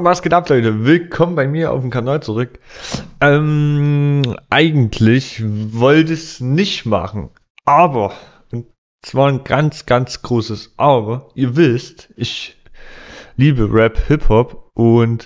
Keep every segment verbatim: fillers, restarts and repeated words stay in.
Was geht ab, Leute? Willkommen bei mir auf dem Kanal zurück. Ähm, eigentlich wollte ich es nicht machen, aber, und zwar ein ganz, ganz großes Aber, ihr wisst, ich liebe Rap, Hip-Hop und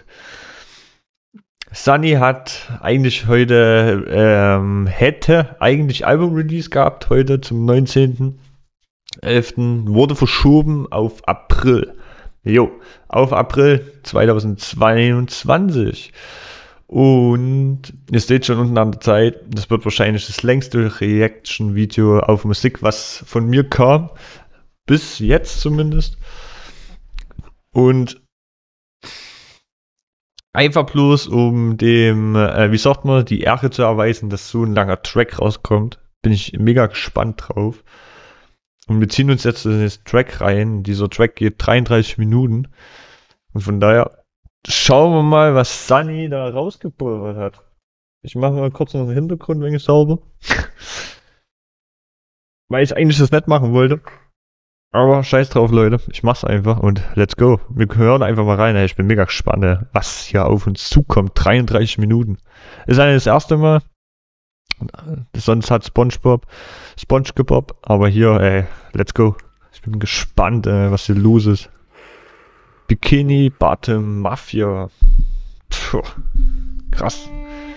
Sunny hat eigentlich heute, ähm, hätte eigentlich Album-Release gehabt, heute zum neunzehnten elften wurde verschoben auf April. Jo, auf April zweitausendzweiundzwanzig. Und ihr seht schon unten an der Zeit, das wird wahrscheinlich das längste Reaction-Video auf Musik, was von mir kam. Bis jetzt zumindest. Und einfach bloß, um dem, äh, wie sagt man, die Ehre zu erweisen, dass so ein langer Track rauskommt, bin ich mega gespannt drauf. Und wir ziehen uns jetzt in das Track rein. Dieser Track geht dreiunddreißig Minuten. Und von daher schauen wir mal, was Sunny da rausgepulvert hat. Ich mache mal kurz noch den Hintergrund ein wenig sauber. Weil ich eigentlich das nicht machen wollte. Aber scheiß drauf, Leute. Ich mach's einfach und let's go. Wir hören einfach mal rein. Ich bin mega gespannt, was hier auf uns zukommt. dreiunddreißig Minuten. Ist eigentlich das erste Mal. Sonst hat SpongeBob, SpongeBob, aber hier, ey, let's go. Ich bin gespannt, ey, was hier los ist. Bikini Bottom Mafia. Puh, krass.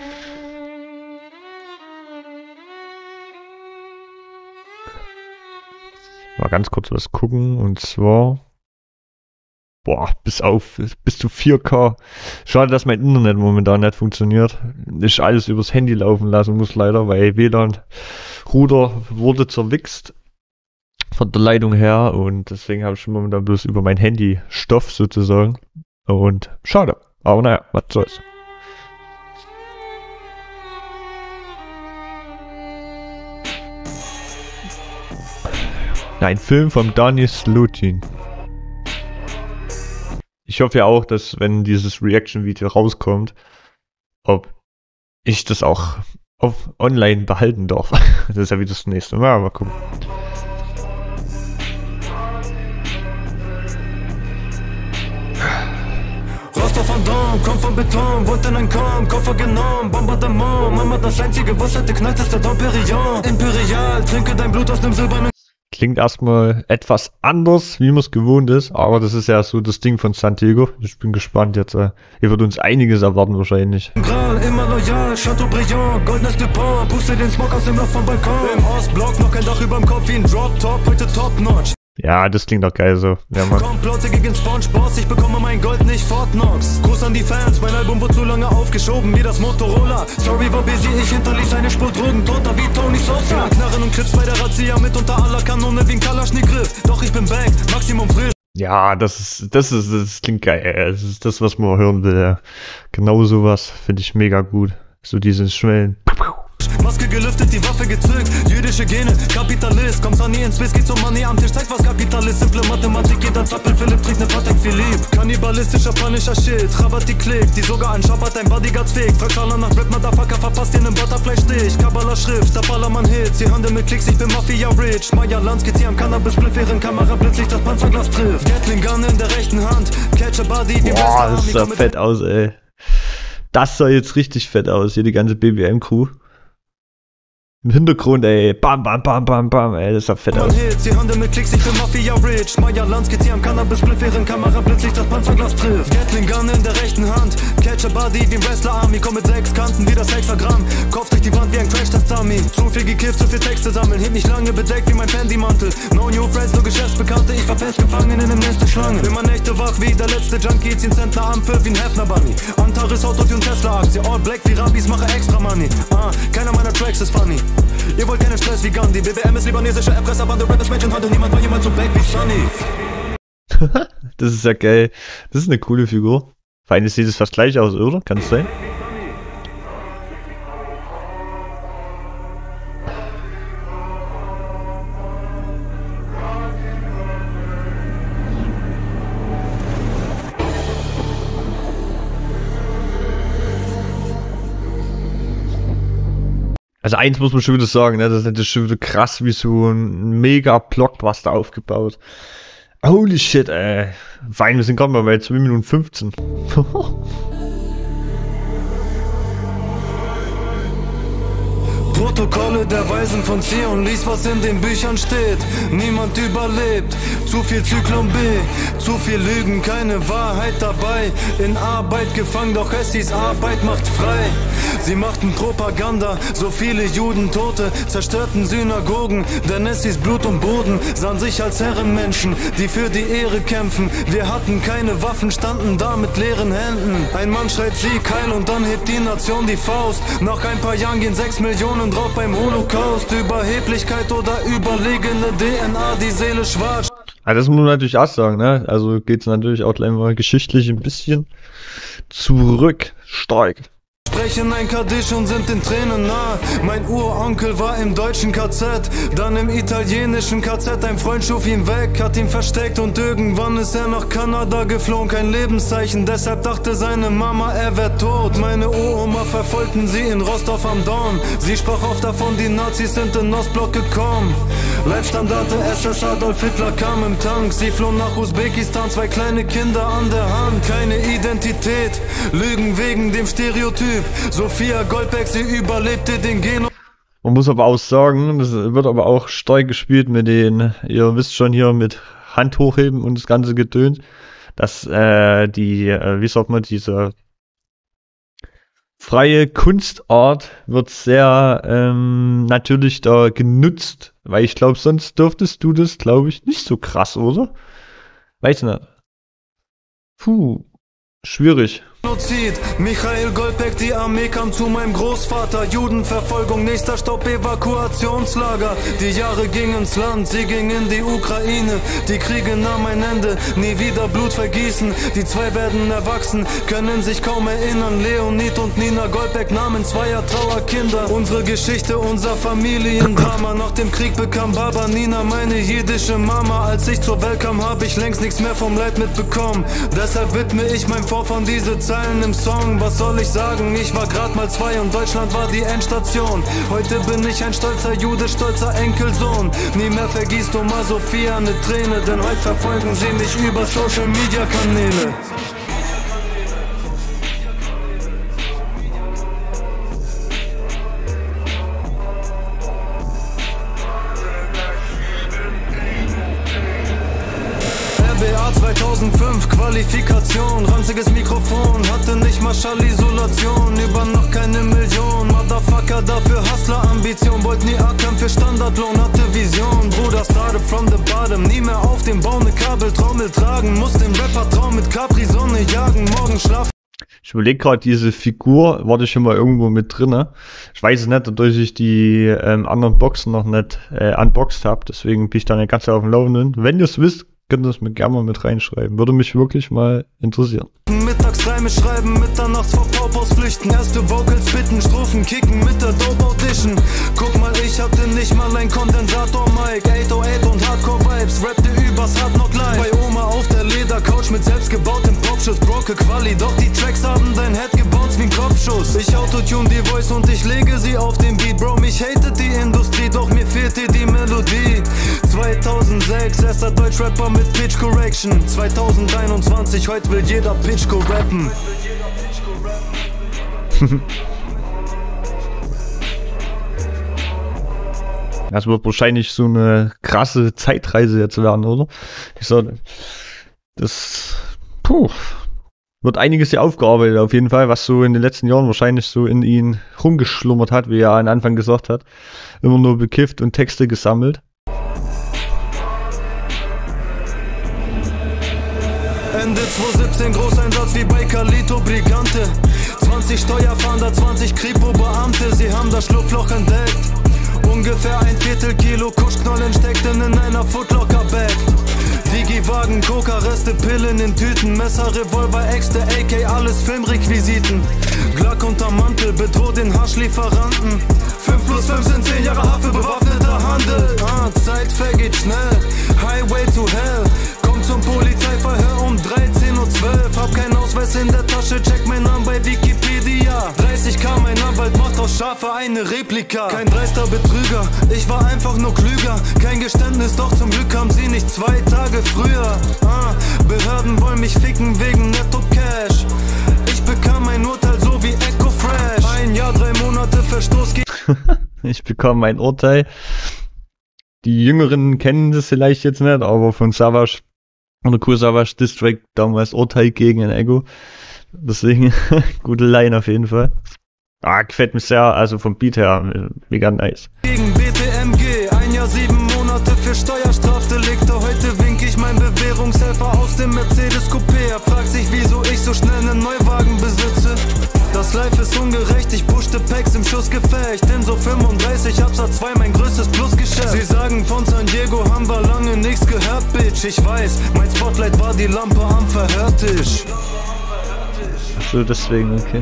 Mal ganz kurz was gucken und zwar. Boah, bis auf, bis zu vier K. Schade, dass mein Internet momentan nicht funktioniert. Ich alles übers Handy laufen lassen muss leider, weil W L A N-Router wurde zerwichst von der Leitung her und deswegen habe ich momentan bloß über mein Handy Stoff sozusagen. Und schade, aber naja, was soll's. Ein Film von Danny Slutin. Ich hoffe ja auch, dass wenn dieses Reaction-Video rauskommt, ob ich das auch auf online behalten darf. Das ist ja wieder das nächste Mal, mal gucken. Rostock von Dom, komm von Beton, wollte in ein Korn, Koffer genommen, Bombardement, Mama, das einzige, was hätte knallt, ist der Dom Perignon. Imperial, trinke dein Blut aus dem silbernen. Klingt erstmal etwas anders, wie man es gewohnt ist, aber das ist ja so das Ding von Santiago. Ich bin gespannt jetzt. Äh, hier wird uns einiges erwarten wahrscheinlich. Gral, immer loyal, Chateaubriand, goldenes Dupont, puste den Smog aus dem Loch vom Balkon. Im Ostblock noch kein Dach überm Kopf wie ein Drop-Top, heute Top-Notch. Ja, das klingt doch geil so. Ja, Mann. Komplotte gegen SpongeBob, ich bekomme mein Gold nicht Fort Knox. Gruß an die Fans, mein Album wurde zu lange aufgeschoben wie das Motorola. Sorry, war busy, ich hinterließ eine Spur Drogen, toter wie Tony Sosa. Knarren und Clips bei der Razzia mit unter aller Kanone wie ein Kalaschnigriff. Doch ich bin back, Maximum frisch. Ja, das ist, das ist, das klingt geil. Das ist das, was man hören will. Ja. Genau sowas finde ich mega gut. So dieses Schwellen. Maske gelüftet, die Waffe gezückt, jüdische Gene, Kapitalist, kommst an nie ins Biss, geht zum Money am Tisch, zeigt was Kapitalist, simple Mathematik, jeder Zappel, Philipp trinkt ne Patek Philipp, kannibalistischer, panischer Shit, Rabatt die Klick, die sogar ein Schabat, dein Bodyguards fake, Fragtaler nach Rap, Motherfucker, verpasst dir nen Butterfly-Stich, Kabbalah Schrift, der Ballermann-Hit, sie handeln mit Klicks, ich bin Mafia-Rich, Maya Lanz, sie am Cannabis-Bliff, während Kamera plötzlich das Panzerglas trifft, Gatling Gun in der rechten Hand, Catch a Body, wie Boah, das sah fett aus, ey. Das sah jetzt richtig fett aus, hier die ganze B B M-Crew. Im Hintergrund, ey, bam, bam, bam, bam, bam, ey, das sah fett aus. Sie handeln mit Klicks, ich bin Mafia-Rich, Maya Lanz, sie am Cannabis-Bliff, während Kamera plötzlich das Panzerglas trifft, Gatling Gun in der rechten Hand, Catch a Body wie ein Wrestler-Army, komm mit sechs Kanten wie das Hexagramm, Kopf durch die Wand wie ein Crash-Test-Dummy, zu viel gekifft, zu viel Texte sammeln, heb mich lange bedeckt wie mein Fendi-Mantel, no new friends, nur Geschäftsbekannte, ich war festgefangen in einem Nest der Schlange, bin man Nächte wach wie der letzte Junkie, ziehen Zentner am Pfiff wie ein Hefner-Bunny, Antares, Autotune, Tesla-Aktie, all black wie Rabis, mache extra Money, ah, keiner meiner Tracks ist funny. Ihr wollt keinen Stress wie Gandhi, B W M ist libanesische Erpresserbande, Rap ist Menschenhandel, niemand war jemals so back wie Sunny. Das ist ja geil. Das ist eine coole Figur. Vor allem sieht es fast gleich aus, oder? Kann es sein? Also eins muss man schon wieder sagen, ne? Das ist schon wieder krass wie so ein mega Blockbuster aufgebaut. Holy shit, ey. Fein, wir sind gerade mal bei zwei Minuten fünfzehn. Protokolle der Weisen von Zion, lies was in den Büchern steht. Niemand überlebt, zu viel Zyklon B, zu viel Lügen, keine Wahrheit dabei. In Arbeit gefangen, doch es hieß Arbeit macht frei. Sie machten Propaganda, so viele Juden Tote, zerstörten Synagogen, denn es hieß Blut und Boden, sahen sich als Herrenmenschen, die für die Ehre kämpfen. Wir hatten keine Waffen, standen da mit leeren Händen. Ein Mann schreit Sieg, Heil und dann hebt die Nation die Faust. Nach ein paar Jahren gehen sechs Millionen drauf beim Holocaust. Überheblichkeit oder überlegene D N A, die Seele schwarz. Also das muss man natürlich auch sagen, ne? Also geht es natürlich auch gleich mal geschichtlich ein bisschen zurück, stark. Sprechen ein Kaddisch und sind den Tränen nah. Mein Uronkel war im deutschen K Z, dann im italienischen K Z. Ein Freund schuf ihn weg, hat ihn versteckt und irgendwann ist er nach Kanada geflohen. Kein Lebenszeichen, deshalb dachte seine Mama, er wär tot. Meine Uroma verfolgten sie in Rostov am Don. Sie sprach oft davon, die Nazis sind in Ostblock gekommen. Leitstandarte S S Adolf Hitler kam im Tank. Sie flohen nach Usbekistan, zwei kleine Kinder an der Hand. Keine Identität, Lügen wegen dem Stereotyp. Sophia Goldberg, sie überlebte den Genozid. Man muss aber auch sagen, das wird aber auch stark gespielt mit den, ihr wisst schon hier, mit Hand hochheben und das ganze Gedöns, dass äh, die, äh, wie sagt man, diese freie Kunstart wird sehr ähm, natürlich da genutzt, weil ich glaube, sonst dürftest du das, glaube ich, nicht so krass, oder? Weiß nicht. Puh, schwierig. Michael Goldberg, die Armee kam zu meinem Großvater. Judenverfolgung, nächster Stopp, Evakuationslager. Die Jahre gingen ins Land, sie gingen in die Ukraine. Die Kriege nahmen ein Ende, nie wieder Blut vergießen. Die zwei werden erwachsen, können sich kaum erinnern. Leonid und Nina Goldberg nahmen zweier Trauerkinder. Unsere Geschichte, unser Familiendrama. Nach dem Krieg bekam Baba Nina meine jiddische Mama. Als ich zur Welt kam, habe ich längst nichts mehr vom Leid mitbekommen. Deshalb widme ich meinem Vorfahren diese Zeilen im Song, was soll ich sagen? Ich war grad mal zwei und Deutschland war die Endstation. Heute bin ich ein stolzer Jude, stolzer Enkelsohn. Nie mehr vergießt Oma Sophia eine Träne, denn heute verfolgen sie mich über Social Media Kanäle. zweitausendfünf Qualifikation, ranziges Mikrofon, hatte nicht mal Schallisolation, über noch keine Million, Motherfucker, dafür Hustler-Ambition, wollt nie ackern für Standardlohn, hatte Vision, Bruder, started from the bottom, nie mehr auf dem Bau ne Kabeltrommel tragen, muss den Rapper-Traum mit Capri-Sonne jagen, morgen schlafen. Ich überlege gerade, diese Figur war ich schon mal irgendwo mit drin. Ich weiß es nicht, dadurch ich die ähm, anderen Boxen noch nicht äh, unboxed habe, deswegen bin ich da nicht ganz auf dem Laufenden. Wenn ihr es wisst, könnt ihr es mir gerne mal mit reinschreiben. Würde mich wirklich mal interessieren. Mittagsreime schreiben, mitternachts vor Paupers flüchten. Erste Vocals bitten, Strophen kicken mit der Dope Audition. Guck mal, ich hatte nicht mal ein Kondensator-Mic. acht null acht und Hardcore-Vibes, rappte übers Hard Knock Live. Bei Oma auf der Ledercouch mit selbstgebautem Popschuss. Broke Quali, doch die Tracks haben dein Head gebounced wie ein Kopfschuss. Ich autotune die Voice und ich lege sie auf den Beat. Bro, mich hatet die Industrie, doch mir fehlt dir die Melodie. zweitausendsechs, erster Deutschrapper mit Pitch Correction. zweitausendeinundzwanzig, heute will jeder Pitchco rappen. Das wird wahrscheinlich so eine krasse Zeitreise jetzt werden, oder? Ich sag, das puh, wird einiges hier aufgearbeitet auf jeden Fall, was so in den letzten Jahren wahrscheinlich so in ihn rumgeschlummert hat, wie er am Anfang gesagt hat. Immer nur bekifft und Texte gesammelt. Ende zweitausendsiebzehn, Großeinsatz wie bei Carlito Brigante. zwanzig Steuerfahnder, zwanzig Kripo-Beamte, sie haben das Schlupfloch entdeckt. Ungefähr ein Viertel Kilo Kuschknollen steckten in einer Footlocker-Bag. Digi-Wagen, Coca-Reste, Pillen in Tüten, Messer, Revolver, Äxte, A K, alles Filmrequisiten. Glock unterm Mantel, bedroht den Haschlieferanten. fünf plus fünf sind zehn Jahre Haft für bewaffneter Handel. Ah, Zeit vergeht schnell, Highway to Hell. Kommt zum Polizeiverhör um dreizehn Uhr zwölf, hab keinen Ausweis in der Tasche, check meinen Namen bei Wikipedia. dreißig K, mein Anwalt macht aus Schafe eine Replika. Kein dreister Betrüger, ich war einfach nur klüger. Kein Geständnis, doch zum Glück haben sie nicht zwei Tage früher. Ah, Behörden wollen mich ficken wegen Netto Cash. Ich bekam ein Urteil so wie Echo Fresh. Ein Jahr, drei Monate Verstoß gegen... Ich bekam mein Urteil. Die Jüngeren kennen das vielleicht jetzt nicht, aber von Savage oder Cool Savage District damals Urteil gegen ein Echo. Deswegen, gute Line auf jeden Fall. Ah, gefällt mir sehr, also vom Beat her, mega nice. Gegen B T M G, ein Jahr, sieben Monate für Steuerstrafdelikte. Heute wink ich mein Bewährungshelfer aus dem Mercedes Coupé. Er fragt sich, wieso ich so schnell einen Neuwagen besitze. Das Life ist ungerecht, ich pushte Packs im Schussgefecht. In so fünfunddreißig Absatz zwei mein größtes Plusgeschäft. Sie sagen, von San Diego haben wir lange nichts gehört, Bitch. Ich weiß, mein Spotlight war die Lampe am Verhörtisch. Achso, deswegen, okay.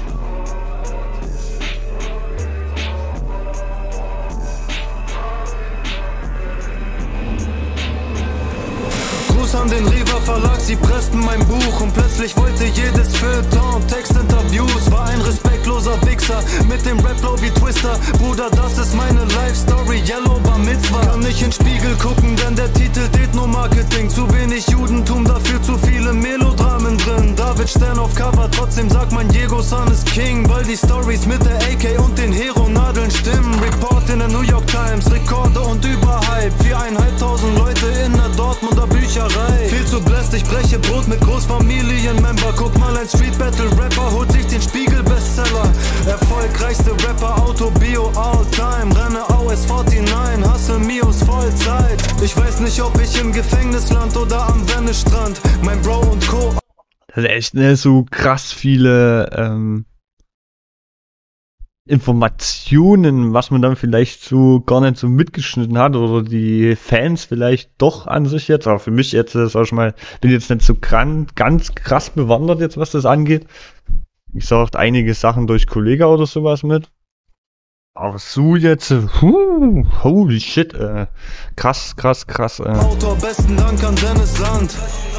An den Riva Verlag, sie pressten mein Buch und plötzlich wollte jedes Feuilleton Textinterviews. War ein respektloser Wichser mit dem Rap-Flow wie Twister. Bruder, das ist meine Life-Story, Yellow Bar Mitzvah. Kann nicht in den Spiegel gucken, denn der Titel Ethno-Marketing. Zu wenig Judentum, dafür zu viele Melodramen drin. David Stern auf Cover, trotzdem sagt man Diego San ist King. Weil die Stories mit der A K und den Hero-Nadeln stimmen. Report in der New York Times, Rekorde und Überhype. Viereinhalbtausend Leute in der Dortmunder Bücherei. Viel zu bläst, ich breche Brot mit Großfamilienmember. Guck mal, ein Street Battle Rapper holt sich den Spiegel Bestseller. Erfolgreichste Rapper, Autobio all time. Renne A U S neunundvierzig, Hustle Mios Vollzeit. Ich weiß nicht, ob ich im Gefängnis land oder am Wennestrand. Mein Bro und Co. Das ist echt, ne, so krass viele ähm, Informationen, was man dann vielleicht so gar nicht so mitgeschnitten hat oder die Fans vielleicht doch an sich jetzt, aber für mich jetzt, sag ich mal, bin jetzt nicht so gran, ganz krass bewandert jetzt, was das angeht. Ich sag einige Sachen durch Kollege oder sowas mit. Aber so jetzt, huh, holy shit, äh, krass, krass, krass. Äh. Autor, besten Dank an Dennis Sand.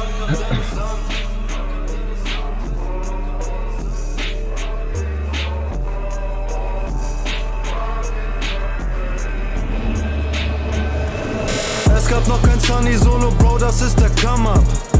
Es gab noch kein Sunny Solo, Bro, das ist der Come-Up.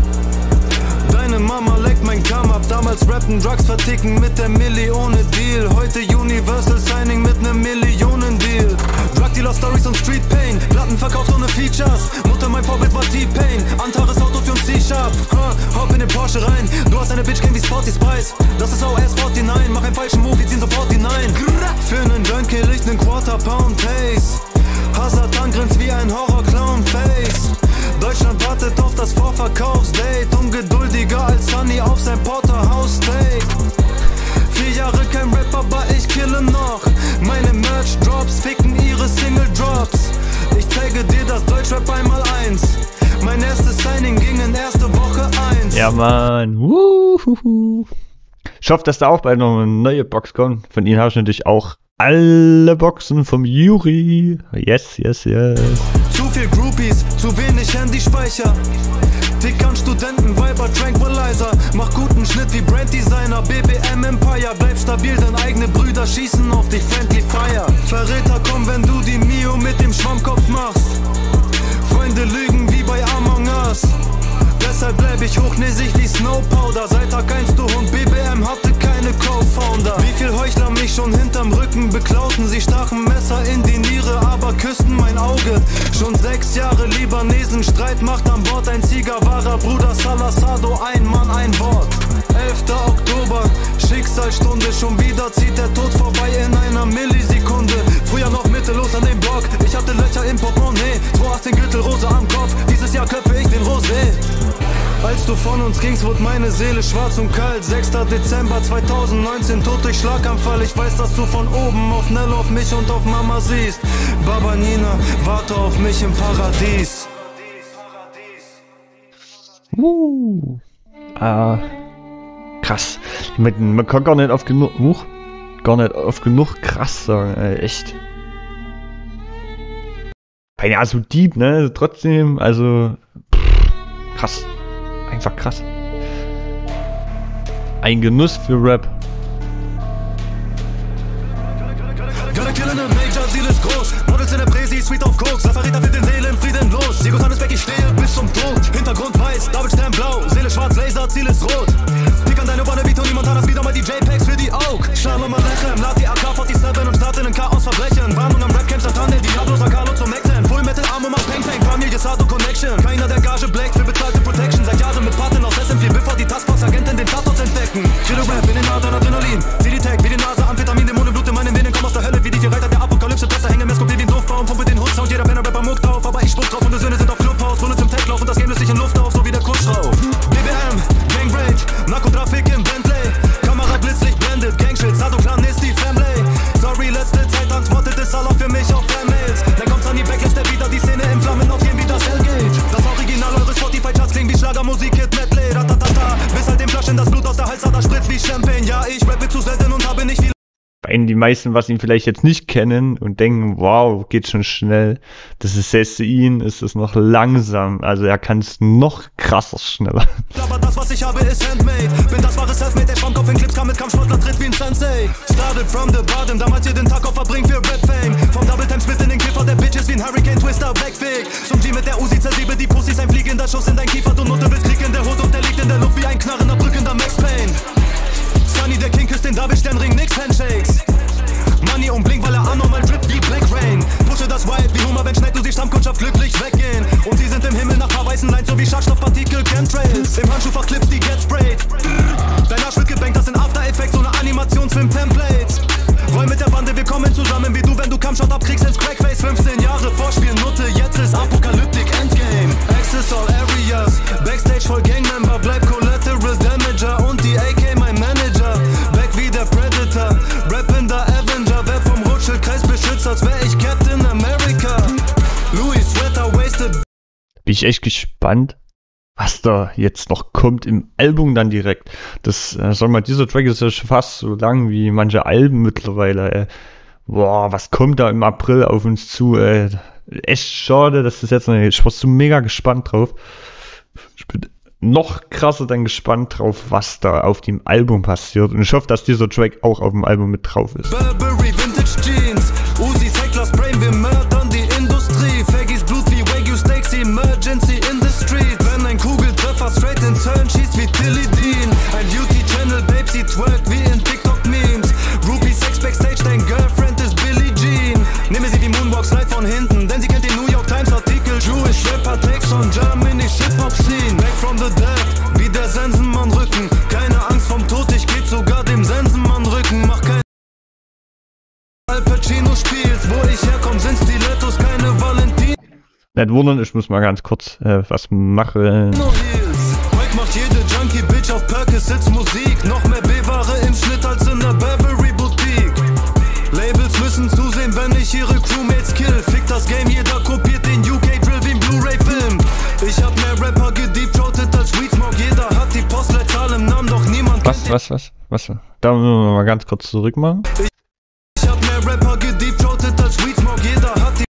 Deine Mama leckt mein Come-Up. Damals rappen, Drugs verticken mit der Milli ohne Deal. Heute Universal Signing mit nem Millionen-Deal. Drug-Dealer-Stories und Street-Pain. Platten verkauft ohne Features. Mutter, mein Vorbild war T-Pain. Antares Autotune C-Sharp. Huh, hop in den Porsche rein. Du hast eine Bitch game wie Sporty Spice. Das ist O S neunundvierzig. Mach einen falschen Move, wir ziehen sofort hinein. Für nen Joint kill ich nen Quarter-Pound-Haze. Hazard angrinst wie ein Horror-Clown-Face. Deutschland wartet auf das Vorverkaufsdate. Ungeduldiger als Sunny auf sein Porterhouse-Steak. Vier Jahre kein Rap, aber ich kille noch. Meine Merch-Drops ficken ihre Single-Drops. Ich zeige dir das Deutschrap einmal eins. Mein erstes Signing ging in erste Woche eins. Ja, Mann. Wuhuhu. Ich hoffe, dass da auch bald noch eine neue Box kommt. Von ihnen habe ich natürlich auch alle Boxen vom Juri. Yes, yes, yes. Zu viel Groupies, zu wenig Handyspeicher. Dick an Studenten, Viber, Tranquilizer. Mach guten Schnitt wie Branddesigner. B B M Empire, bleib stabil, denn eigene Brüder schießen auf dich. Friendly Fire. Verräter, komm, wenn du die Mio mit dem Schwammkopf machst. Freunde lügen wie bei Among Us. Deshalb bleib ich hochnäsig wie Snow Powder. Seit Tag eins, du Hund, B B M hatte keine Co-Founder. Wie viel Heuchler mich schon hinterm Rücken beklauten. Sie stachen Messer in die Niere, aber küssten mein Auge. Schon sechs Jahre Libanesen, Streit macht an Bord. Ein Sieger, wahrer Bruder Salazado, ein Mann, ein Wort. elfter Oktober, Schicksalsstunde. Schon wieder zieht der Tod vorbei in einer Millisekunde. Früher noch mittellos an dem Block. Ich hatte Löcher im Portemonnaie. zweitausendachtzehn Gürtelrose am Kopf. Dieses Jahr köpfe ich den Rosé. Als du von uns gingst, wurde meine Seele schwarz und kalt. sechster Dezember zweitausendneunzehn, Tod durch Schlaganfall. Ich weiß, dass du von oben auf Nell, auf mich und auf Mama siehst. Baba Nina, warte auf mich im Paradies. Uh. Ah. Krass. Man, man kann gar nicht oft genug, uh, gar nicht oft genug krass sagen, ey, echt. Ja, so deep, ne? Trotzdem, also pff, krass. Einfach krass. Ein Genuss für Rap. Major-Deal ist groß, Models in der Präsi, Sweet auf Koks, Verräter für den Seelenfrieden los. Diego San ist weg, ich stehe bis zum Tod. Hintergrund weiß, Double-Stern blau, Seele schwarz, Laser, Ziel ist rot. Pick an deine Wanne wie Tony Montanas, wieder mal die JPEGs für die Aug. Shalom Aleichem, lad die A K siebenundvierzig und starte in Chaos-Verbrechen. Warnung am Rap-Camp, Satane, Diablo, Sakalo zum Exen. Full Metal, Arm um Peng Peng, Familie, Sato, Connection. Keiner der Gage bleckt für bezahlte Protection. Seit Jahren mit Paten aus S M vier, bevor die Taskforce-Agenten den Tatort entdecken. Chillo Rap in den Adern, Adrenalin. Zieh die Tag wie die Nase, Amphetamin, Dämonen, Blut in meinen Venen, komm aus der Hölle wie die vier Reiter der Apokalypse. Presse, hänge Mess, kommt wie ein Doofbaum, pumpe den Hut-Sound. Jeder Penner, Rapper, muckt auf, aber ich spuck drauf und die Söhne sind auf Clubhaus. Runde zum Tech-Lauf und das Game löst sich in Luft auf, so wie der Kurzschrauch. B B M, Gang Raid, Narkotrafik im Bentley. Kamera blitzlicht blendet, Gangschild, Sato Clan ist die Family. Sorry, letzte Zeit antwortet es Allah für mich auf Fan-Mails. Dann kommt's an die Backlist, der wieder die Szene in Flammen aufgehen wie das Hellgate. Das Original eures Spotify-Charts klingt wie Schlagermusik, Hit Medley, ratatata. Bis halt dem Flaschen das Blut aus der Halsader spritzt wie Champagne. Ja, ich rappe zu selten und habe nicht viel. Bei die meisten, was ihn vielleicht jetzt nicht kennen und denken, wow, geht schon schnell, das ist Sessin, ist es noch langsam, also er kann es noch krasser schneller. Aber das, was ich habe, ist handmade. Bin das wahre Selfmade, der Schwammkopf in Clips kam mit Kampfsportler, tritt wie ein Sensei. Started from the bottom, damals hier den Tag auf verbringt für Rap-Fame. Vom Double-Time-Split in den Kiffer, der Bitches wie ein Hurricane-Twister wegfegt. Zum G mit der Uzi zersiebe die Pussys, ein fliegender Schuss in dein Kiefer. Du Nutte willst Krieg in der Hut und der liegt in der Luft wie ein knarrender, drückender Max Payne. Sunny, der King küsst den Double-Sternring, nix Handshakes. Money und Blink, weil er anormal drippt wie Black Rain. Pushe das Wild wie Hummer, wenn schnell du die Stammkundschaft glücklich weggehen. Und sie sind im Himmel nach paar weißen Lines, so wie Schadstoffpartikel, Chemtrails. Im Handschuhfach Clips, die get sprayed. Dein Arsch wird gebankt, das sind After Effects ohne Animationsfilm-Templates. Roll mit der Bande, wir kommen zusammen wie du, wenn du Kampfshot abkriegst ins Crackface. fünfzehn Jahre Vorspiel, Nutte, jetzt ist Apokalyptik Endgame. Access all areas, Backstage voll Gangmember, bleib Collateral Damager und die A K mein Manager. Back wie der Predator, rappender Avenger, wer vom Rothschild-Kreis beschützt, als wär ich Captain America. Louis Sweater wasted. Bin ich echt gespannt, was da jetzt noch kommt im Album dann direkt. Das, äh, sag mal, dieser Track ist ja schon fast so lang wie manche Alben mittlerweile, ey. Boah, was kommt da im April auf uns zu, ey. Echt schade, dass das jetzt noch nicht. Ich war so mega gespannt drauf. Ich bin noch krasser dann gespannt drauf, was da auf dem Album passiert. Und ich hoffe, dass dieser Track auch auf dem Album mit drauf ist. Burberry Vintage Jeans, Uzi Cyclers Brain, wir mördern die Industrie. Faggies Blut wie Wagyu Steaks, Emergency in the street. Wenn ein Kugeltreffer straight ins Hirn schießt wie Tilly Dean. Ein Beauty-Channel, Babe, sie twerkt wie in TikTok-Memes. Groupie Sex Backstage, dein Girlfriend ist Billie Jean. Nehme sie wie Moonwalk, slide von hinten, denn sie kennt den New York Times Artikel. Jewish Rapper Takes on Germany, Hip-Hop-Scene. Back from the dead, wie der Sensenmann-Rücken. Keine Angst vom Tod, ich geb sogar dem Sensenmann-Rücken. Mach kein Al Pacino spielst, wo ich herkomm, sind Stilettos, keine Valentin. Nicht wundern, ich muss mal ganz kurz äh, was machen. Mike macht jede Junkie-Bitch auf Percocets Musik. Noch mehr B-Ware im Schnitt als in der Burberry-Boutique. Labels müssen zusehen, wenn ich ihre Crewmates kill. Fick das Game, jeder kopiert den U K-Drill wie ein Blu-ray-Film. Ich hab mehr Rapper gedeepthroatet als Weedsmoke. Jeder hat die Postleitzahl im Namen, doch niemand Was, was, was, was? Da müssen wir mal ganz kurz zurück machen. Ich hab mehr Rapper gedeepthroatet als Weedsmoke. Jeder hat die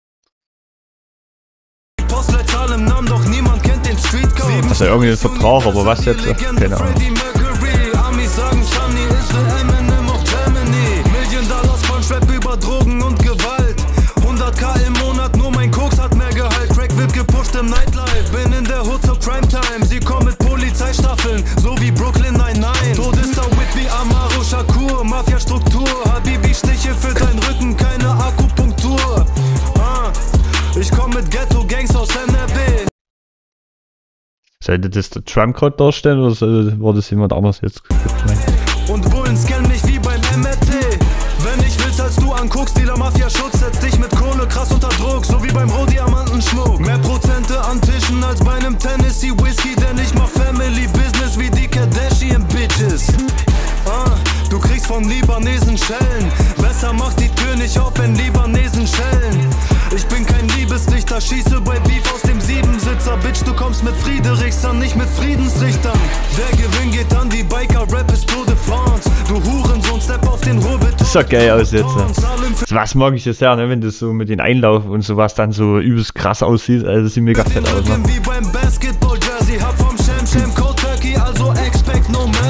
Postleitzahl im Namen, doch niemand kennt den Streetcode. Das ist ja irgendwie ein Vertrag, aber was jetzt? Keine Ahnung. Amis sagen, Sunny ist der Eminem of Germany. Million Dollar Sponge-Rap über Drogen und Gewalt. hunderttausend im Monat, nur mein Koks hat mehr Gehalt. Crack wird gepusht im Nightlife. Bin in der Hood zur Primetime. Sie kommen mit Polizeistaffeln, so wie Brooklyn Nine-Nine. Tod ist da Wit wie Amaro Shakur. Mafia-Struktur, Habibi-Stiche für deinen Rücken, keine Akupunktur. Ah, ich komm mit Ghetto-Gangs aus N R W. Sollte das der Trump-Code darstellen oder war das jemand anders jetzt? Und Bullen scannen mich wie beim M R T. Wenn ich will's als du anguckst, Dealer Mafia Schutz, setz dich mit Kohle krass unter Druck, so wie beim Rohdiamantenschmuck. Mehr Prozente an Tischen als bei einem Tennessee Whiskey, denn ich mach Family Business wie die Kardashian Bitches. Ah, du kriegst von Libanesen Schellen. Besser mach die Tür nicht auf, wenn Libanesen schellen. Ich bin kein Liebesrichter, schieße bei Beef aus dem Siebensitzer. Bitch, du kommst mit Friedrichsern, nicht mit Friedensrichtern. Der Gewinn geht an die Biker, Rap ist Tour de France. Du Hurensohn, step auf den Rurbit. Das sah geil aus jetzt. Ne? Was mag ich das ja, ne? Wenn das so mit den Einlauf und sowas dann so übelst krass aussieht. Also das sieht mega fett aus. Ne? Wie beim Basketball Jersey, hab vom Sham Sham Cold Turkey, also expect no mercy.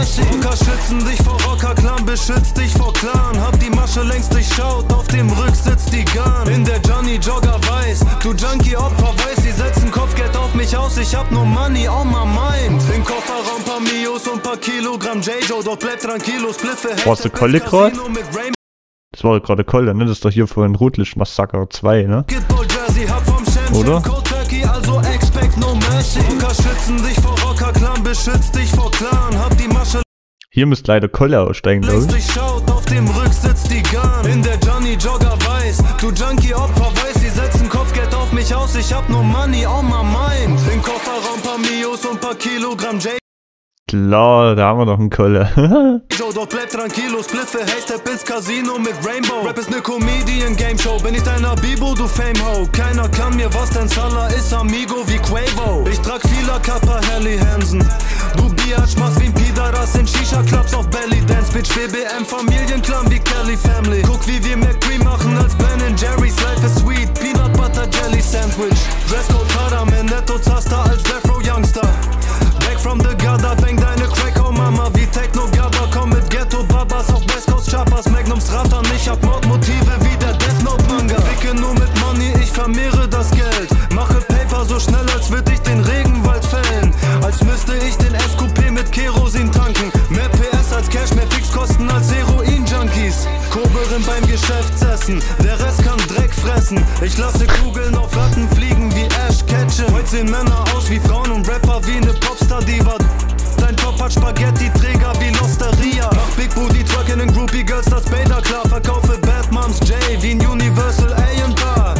Mercy. Rocker schützen dich vor Rocker, Clan beschützt dich vor Clan. Hab die Masche längst durchschaut, auf dem Rücksitz die Gun. In der Johnny Jogger weiß, du Junkie Opfer weiß, die setzen Kopfgeld auf mich aus, ich hab nur Money on my mind. Im Kofferraum paar Mios und paar Kilogramm J-Joe, doch bleib tranquilo, Spliffe, Brauchst du Kolle grad? Das war gerade Kolle, ne? Das ist doch hier von Rotlicht-Massaker zwei, ne? Oder? Also expect no mercy. Rocker schützen dich vor Rocker, Clan beschützt dich vor Clan. Hab die Masche hier müsste leider Kolle aussteigen, glaube ich. Durchschaut, auf dem Rücksitz die Gun. In der Johnny Jogger weiß, du Junkie Opfer weiß, die setzen Kopfgeld auf mich aus, ich hab nur Money on my mind. Im Kofferraum paar Mios und paar Kilogramm J. Klar, da haben wir doch einen Kolle. Joe, doch bleib tranquilo, Spliffe, Haystep ins Casino mit Rainbow. Rap ist ne Comedian-Game-Show, bin ich deiner Bibo, du Fame-Ho. Keiner kann mir was, denn Salah ist Amigo wie Quavo. Ich trag vieler Kappa, Helly Hansen. Du Biatch, machst wie ein Pidaras in Shisha-Clubs auf Belly Dance. Bitch, B B M, Familienclan wie Kelly Family. Guck, wie wir McCree machen als Ben and Jerry's. Life is sweet, Peanut Butter Jelly Sandwich. Dresscode Prada, Netto Zaster als Death Row Youngster. Back from the gutter, bang deine Crack-O Mama wie Techno-Gabba. Komm mit Ghetto-Babas auf West Coast Chappers. Magnums rattern, ich hab Mordmotive wie der Death Note-Manga. Wicke nur mit Money, ich vermehre das Geld. Mache Paper so schnell, als würd ich den Regenwald fällen. Als müsste ich den S Q P mit Kerosin tanken. Mehr P S als Cash, mehr Fixkosten als Heroin-Junkies. Koberin beim Geschäftsessen, der Rest kann Dreck fressen. Ich lasse Kugeln auf Ratten fliegen wie Ash Ketchum. Heute sehen Männer aus wie Frauen und Rapper wie ne Popstar-Diva. Dein Top hat Spaghetti-Träger wie Losteria. Mach Big Booty Truckin' in Groupie Girls, das Bader klar. Verkaufe Bad Moms J wie ein Universal A und A.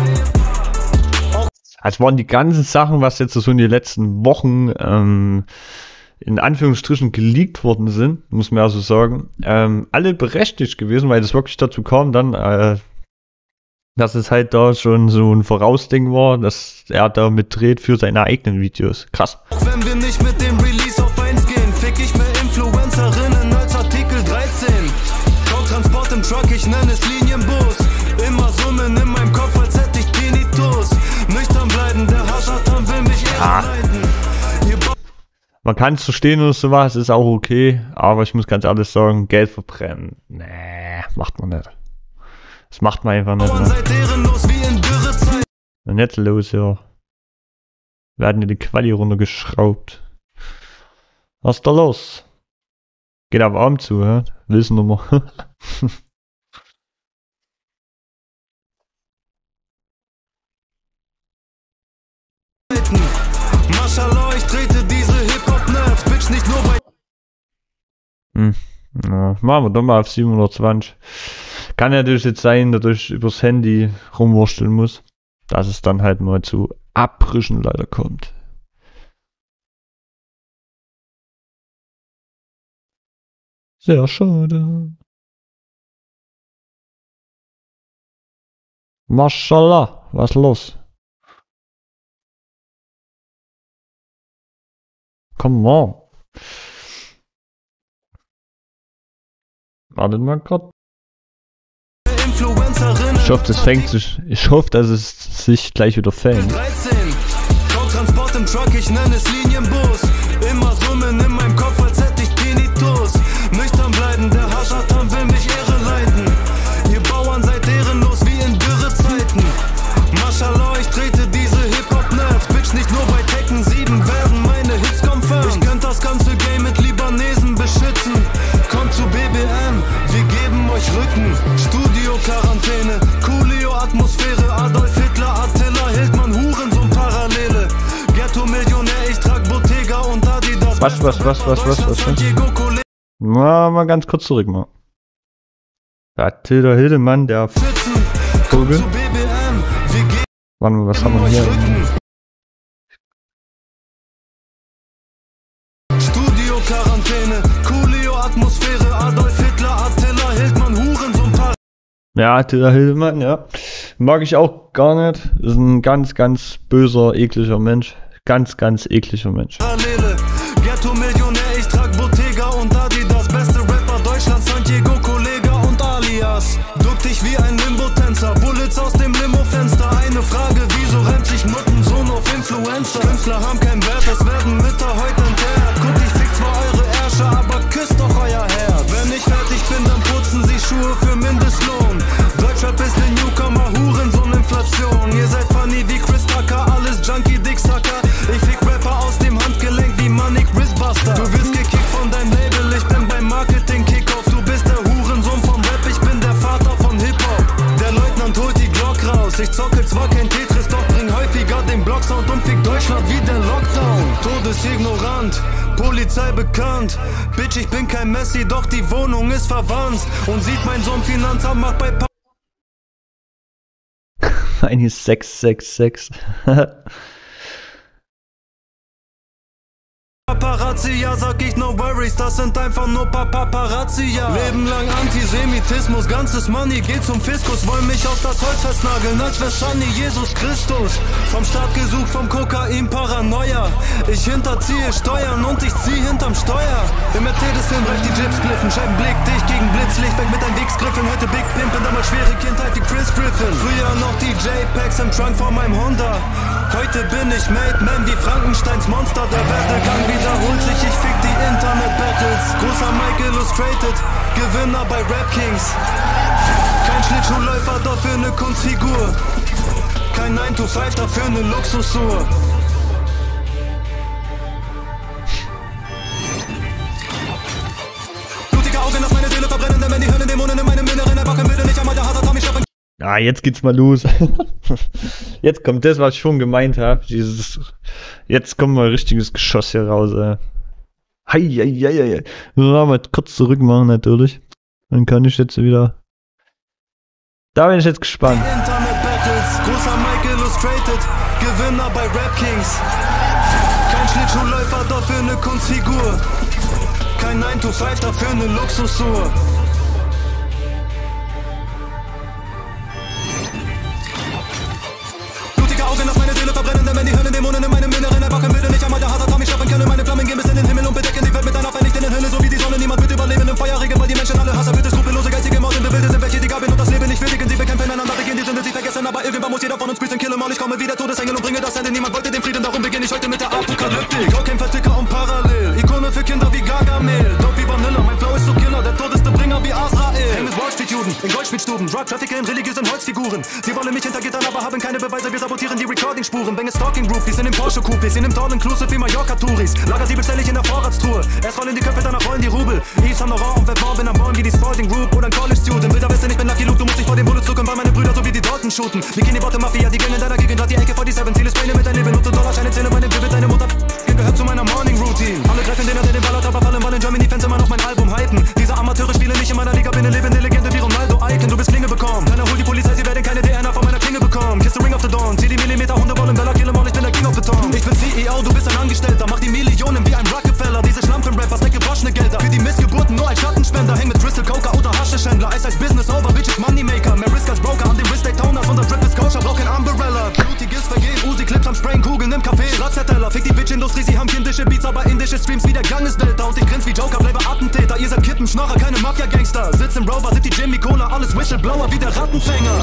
Es waren die ganzen Sachen, was jetzt so in den letzten Wochen ähm, in Anführungsstrichen geleakt worden sind, muss man ja so sagen, ähm, alle berechtigt gewesen, weil das wirklich dazu kam dann, äh, dass es halt da schon so ein Vorausding war, dass er da mitdreht für seine eigenen Videos. Krass. Auch wenn wir nicht mit dem Release auf eins gehen, fick ich mehr Influencerinnen als Artikel dreizehn. Transport im Truck, ich nenne es Linienbus. Immer Summen in meinem Kopf, als hätte ich Tinnitus. Nüchtern bleiben, der Haschatan will mich eher leiden. Man kann es verstehen oder sowas, ist auch okay, aber ich muss ganz ehrlich sagen, Geld verbrennen, nee, macht man nicht. Das macht man einfach nicht. Ne? Nicht los, ja. Werden die Quali runtergeschraubt. Was ist da los? Geht auf Arm zu, ja? Wissen wir mal. Maschallah, ich trete diese Hip-Hop-Nerds, Bitch, nicht nur bei... Hm, na, machen wir doch mal auf siebenhundertzwanzig. Kann natürlich jetzt sein, dass ich übers Handy rumwursteln muss, dass es dann halt mal zu Abbrüchen leider kommt. Sehr schade. Maschallah, was los? Come on. Wartet mal grad. Ich hoffe, das fängt sich. Ich hoffe, dass es sich gleich wieder fängt. Transport im Truck, ich nenne es Linienbus. Immer Summen in meinem Kopf, als hätte ich Tinnitus. Nüchtern bleiben, der Haschatan will mich Ehre leiten. Ihr Bauern seid ehrenlos wie in Dürrezeiten. Maschallah, ich trete diese Hip-Hop-Nerds. Bitch, nicht nur bei Tekken sieben werden meine Hits confirmed. Ich könnte das ganze Game mit Libanesen beschützen. Kommt zu B B M, wir geben euch Rücken. Studio-Quarantäne, Coolio-Atmosphäre. Adolf Hitler, Attila, Hildmann, Hurensohn, Parallele. Ghetto-Millionär, ich trag Bottega und Adidas. Was, was, was, was, was, was, was? Na, mal ganz kurz zurück, mal. Da Tilda Hildemann, der Vogel. Warte mal, was haben wir hier? Studio-Quarantäne, Coolio-Atmosphäre, Adolf Hitler, Attila, Hildmann, Hurensohn, Par... Ja, Tilda Hildemann, ja. Mag ich auch gar nicht. Ist ein ganz, ganz böser, ekliger Mensch. Ganz, ganz ekliger Mensch. Ghetto-Millionär, ich trag Bottega und Adidas. Beste Rapper Deutschlands, Santiago, Kollega und Alias. Duck dich wie ein Limbo-Tänzer, Bullets aus dem Limo-Fenster. Eine Frage, wieso rennt sich Muttensohn auf Influencer? Künstler haben keinen Wert, es werden Mütter heute entehrt. Guck, ich fick zwar eure Ärsche, aber küsst doch Ich zocke zwar kein Tetris, doch bring häufiger den Blocksound und fick Deutschland wie der Lockdown. Todesignorant, Polizei bekannt. Bitch, ich bin kein Messi, doch die Wohnung ist verwandt. Und sieht mein Sohn Finanzamt, macht bei Pa Eine sechs sechs sechs. Paparazzi, ja, sag ich no worries, das sind einfach nur Paparazzi, ja. Leben lang Antisemitismus, ganzes Money geht zum Fiskus, wollen mich auf das Holz festnageln, als wär Shani Jesus Christus. Vom Staat gesucht, vom Kokain Paranoia, ich hinterziehe Steuern und ich zieh hinterm Steuer. Im Mercedes-Film reicht die Jips gliffen, Scheibenblick dicht gegen Blitzlicht, weg mit deinen Wichsgriffen, heute Big Pimpin', damals schwere Kindheit wie Chris Griffin. Früher noch die J-Packs im Trunk von meinem Honda, heute bin ich Made Man wie Frankensteins Monster, der Werdegang wiederholt sich, ich fick die Internet-Battles. Großer Mike Illustrated, Gewinner bei Rap Kings. Kein Schlittschuhläufer, dafür ne Kunstfigur. Kein nine to five, dafür ne Luxusuhr. Blutige Augen, lass meine Seele verbrennen, denn wenn die Hölle Dämonen in meinem Inneren erwachen, will ich einmal der harte Tommy schaffen. Ah, jetzt geht's mal los. Jetzt kommt das, was ich schon gemeint habe. Dieses, jetzt kommt mal ein richtiges Geschoss hier raus. Äh. Hei, hei, hei, hei. Müssen wir mal kurz zurück machen natürlich. Dann kann ich jetzt wieder. Da bin ich jetzt gespannt. Internet Battles, großer Mike Illustrated, Gewinner bei Rap Kings. Kein Schlittschuhläufer, dafür ne Kunstfigur. Kein nine to five, dafür ne Luxusuhr. Augen, lass meine Seele verbrennen, denn wenn die Hölle Dämonen in meinem Inneren erwachen, würde nicht einmal der harte Tommy schaffen können. Meine Flammen gehen bis in den Himmel und bedecken die Welt mit einer vernichtenden Hülle, so wie die Sonne. Niemand wird überleben im Feierregen, weil die Menschen alle Hasser für das skrupellose, geistige Mordende Wilde sind, welche die Gabeln und das Leben nicht würdigen. Sie bekämpfen einander, beginnen die Sünde, sie vergessen, aber irgendwann muss jeder von uns büßen. Kill em all, ich komme wie der Todesengel und bringe das Ende. Niemand wollte den Frieden, darum beginne ich heute mit der Apokalyptik. Cocaine, Verticker und Parallel, Ikone für Kinder wie Gargamel. Dope wie Vanilla, mein Flow ist so Killer, der Tod ist der Bringer wie Azrael. Häng mit Wall Street Juden, in Goldschmiedstuben, Drug Trafficker in religiösen Holzfiguren. Sie wollen mich hinter Gittern, aber haben keine Beweise, wir sabotieren die Recording-Spuren. Bänge Stalking Groupies in den Porsche Coupés, in dem Tall Inclusive wie Mallorca Touris. Lagersiebel stell ich in der Vorratstruhe, erst rollen die Köpfe, danach rollen die Rubel. Yves Saint Laurent und Vetements, bin am Ballen wie die Spalding Group oder ein College Student. Wilder Westen, ich bin Lucky Luke, du musst dich vor den Bullets zucken, weil meine Brüder so wie die Dalton shooten. Bikini-Bottom Mafia, die Gänge deiner Gegend, hat die Ecke vor die Seven, Ziele Späne mit deinem Leben und Dollarscheine zähle meine Bibel, deine Mutter gehört zu meiner Morning Routine. Alle greifen den, der den ballert, aber fallen, weil in Germany Fans immer noch mein Album hypen. Diese Amateure spielen nicht in meiner Liga, bin eine lebende Legende wie Ronaldo Icon. Du bist Klinge bekommen, keiner holt die Polizei, sie werden keine D N A von meiner Klinge bekommen. Kiss the Ring of the Dawn, zieh die Millimeter, Hunde wollen Bella, kill em all, ich bin der King of the Town. Ich bin C E O, du bist ein Angestellter, mach die Millionen wie ein Rockefeller. Diese Schlampen-Rappers, weggewaschene Gelder, für die Missgeburten nur als Schattenspender. Häng mit Crystal Coca oder Haschehändler, Eis als Business over, Bitches Moneymaker. Mehr Risk als Broker an den Wrist Daytonas, unser Drip ist koscher, brauch kein Umbrella. Blutiges Vergehen, Uzi Clips am Sprayen, Kugeln im Café. Stracciatella, fick die Bitch-Industrie, sie haben kindische Beats, aber indische Streams wie der Gang ist Delta. Und ich grinse wie Joker, bleibe Attentäter, ihr seid Kippen, Schnorrer, keine Mafia-Gangster. Sitz im Rover, sind die Jimmy Cola, alles Whistleblower wie der Rattenfänger.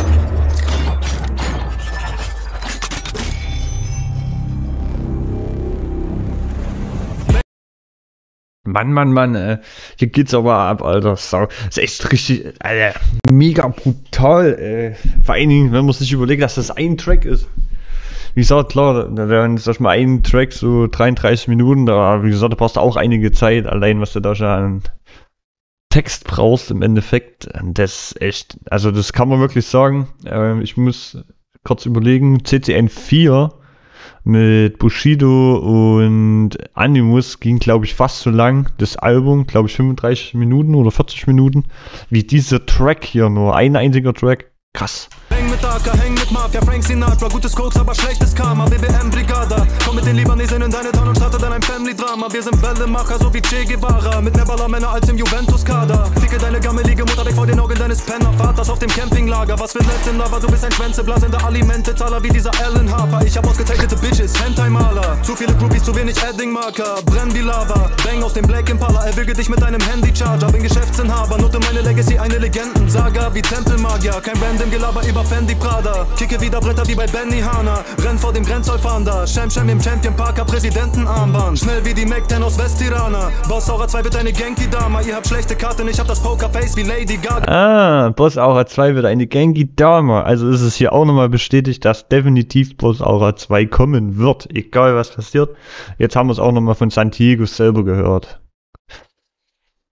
Mann, Mann, Mann, äh, hier geht's aber ab, Alter. Sau. Das ist echt richtig, Alter, mega brutal, äh. Vor allen Dingen, wenn man sich überlegt, dass das ein Track ist. Wie gesagt, klar, da wären, sag ich mal, ein Track so dreiunddreißig Minuten, da, wie gesagt, da brauchst du auch einige Zeit, allein was du da schon an Text brauchst im Endeffekt. Das ist echt, also das kann man wirklich sagen. Äh, ich muss kurz überlegen, C C N vier mit Bushido und Animus ging, glaube ich, fast so lang. Das Album, glaube ich, fünfunddreißig Minuten oder vierzig Minuten. Wie dieser Track hier nur. Ein einziger Track. Krass. Häng mit Aka, häng mit Mafia, Frank Sinatra, gutes Koks, aber schlechtes Karma, B B M Brigada. Komm mit den Libanesen in deine Town und starte dann ein Family-Drama. Wir sind Wellemacher, so wie Che Guevara, mit mehr Ballermänner als im Juventus-Kader. Ficke deine gammelige Mutter weg vor den Augen deines Penner-Vaters auf dem Campinglager. Was für Netten, aber du bist ein schwänzeblasender Alimente-Zahler wie dieser Alan Harper. Ich hab ausgezeichnete Bitches, Hentai-Maler. Zu viele Groupies, zu wenig Edding-Marker. Brenn wie Lava, bang aus dem Black Impala. Erwürge dich mit deinem Handy-Charger, bin Geschäftsinhaber. Note meine Legacy, eine Legendensaga wie Tempelmagier. Kein random Gelaber über Fendi Prada. Kicke wieder Bretter wie bei Benny Hanna. Renn vor dem Grenzzollfahnder. Sham Sham im Champion Parker Präsidentenarmband. Schnell wie die Mac ten aus West-Tirana. Boss Aura zwei wird eine Genki-Dama. Ihr habt schlechte Karten, ich hab das Pokerface wie Lady Gaga. Ah, Boss Aura zwei wird eine Genki-Dama. Also ist es hier auch nochmal bestätigt, dass definitiv Boss Aura zwei kommen wird. Egal was passiert. Jetzt haben wir es auch nochmal von Santiago selber gehört.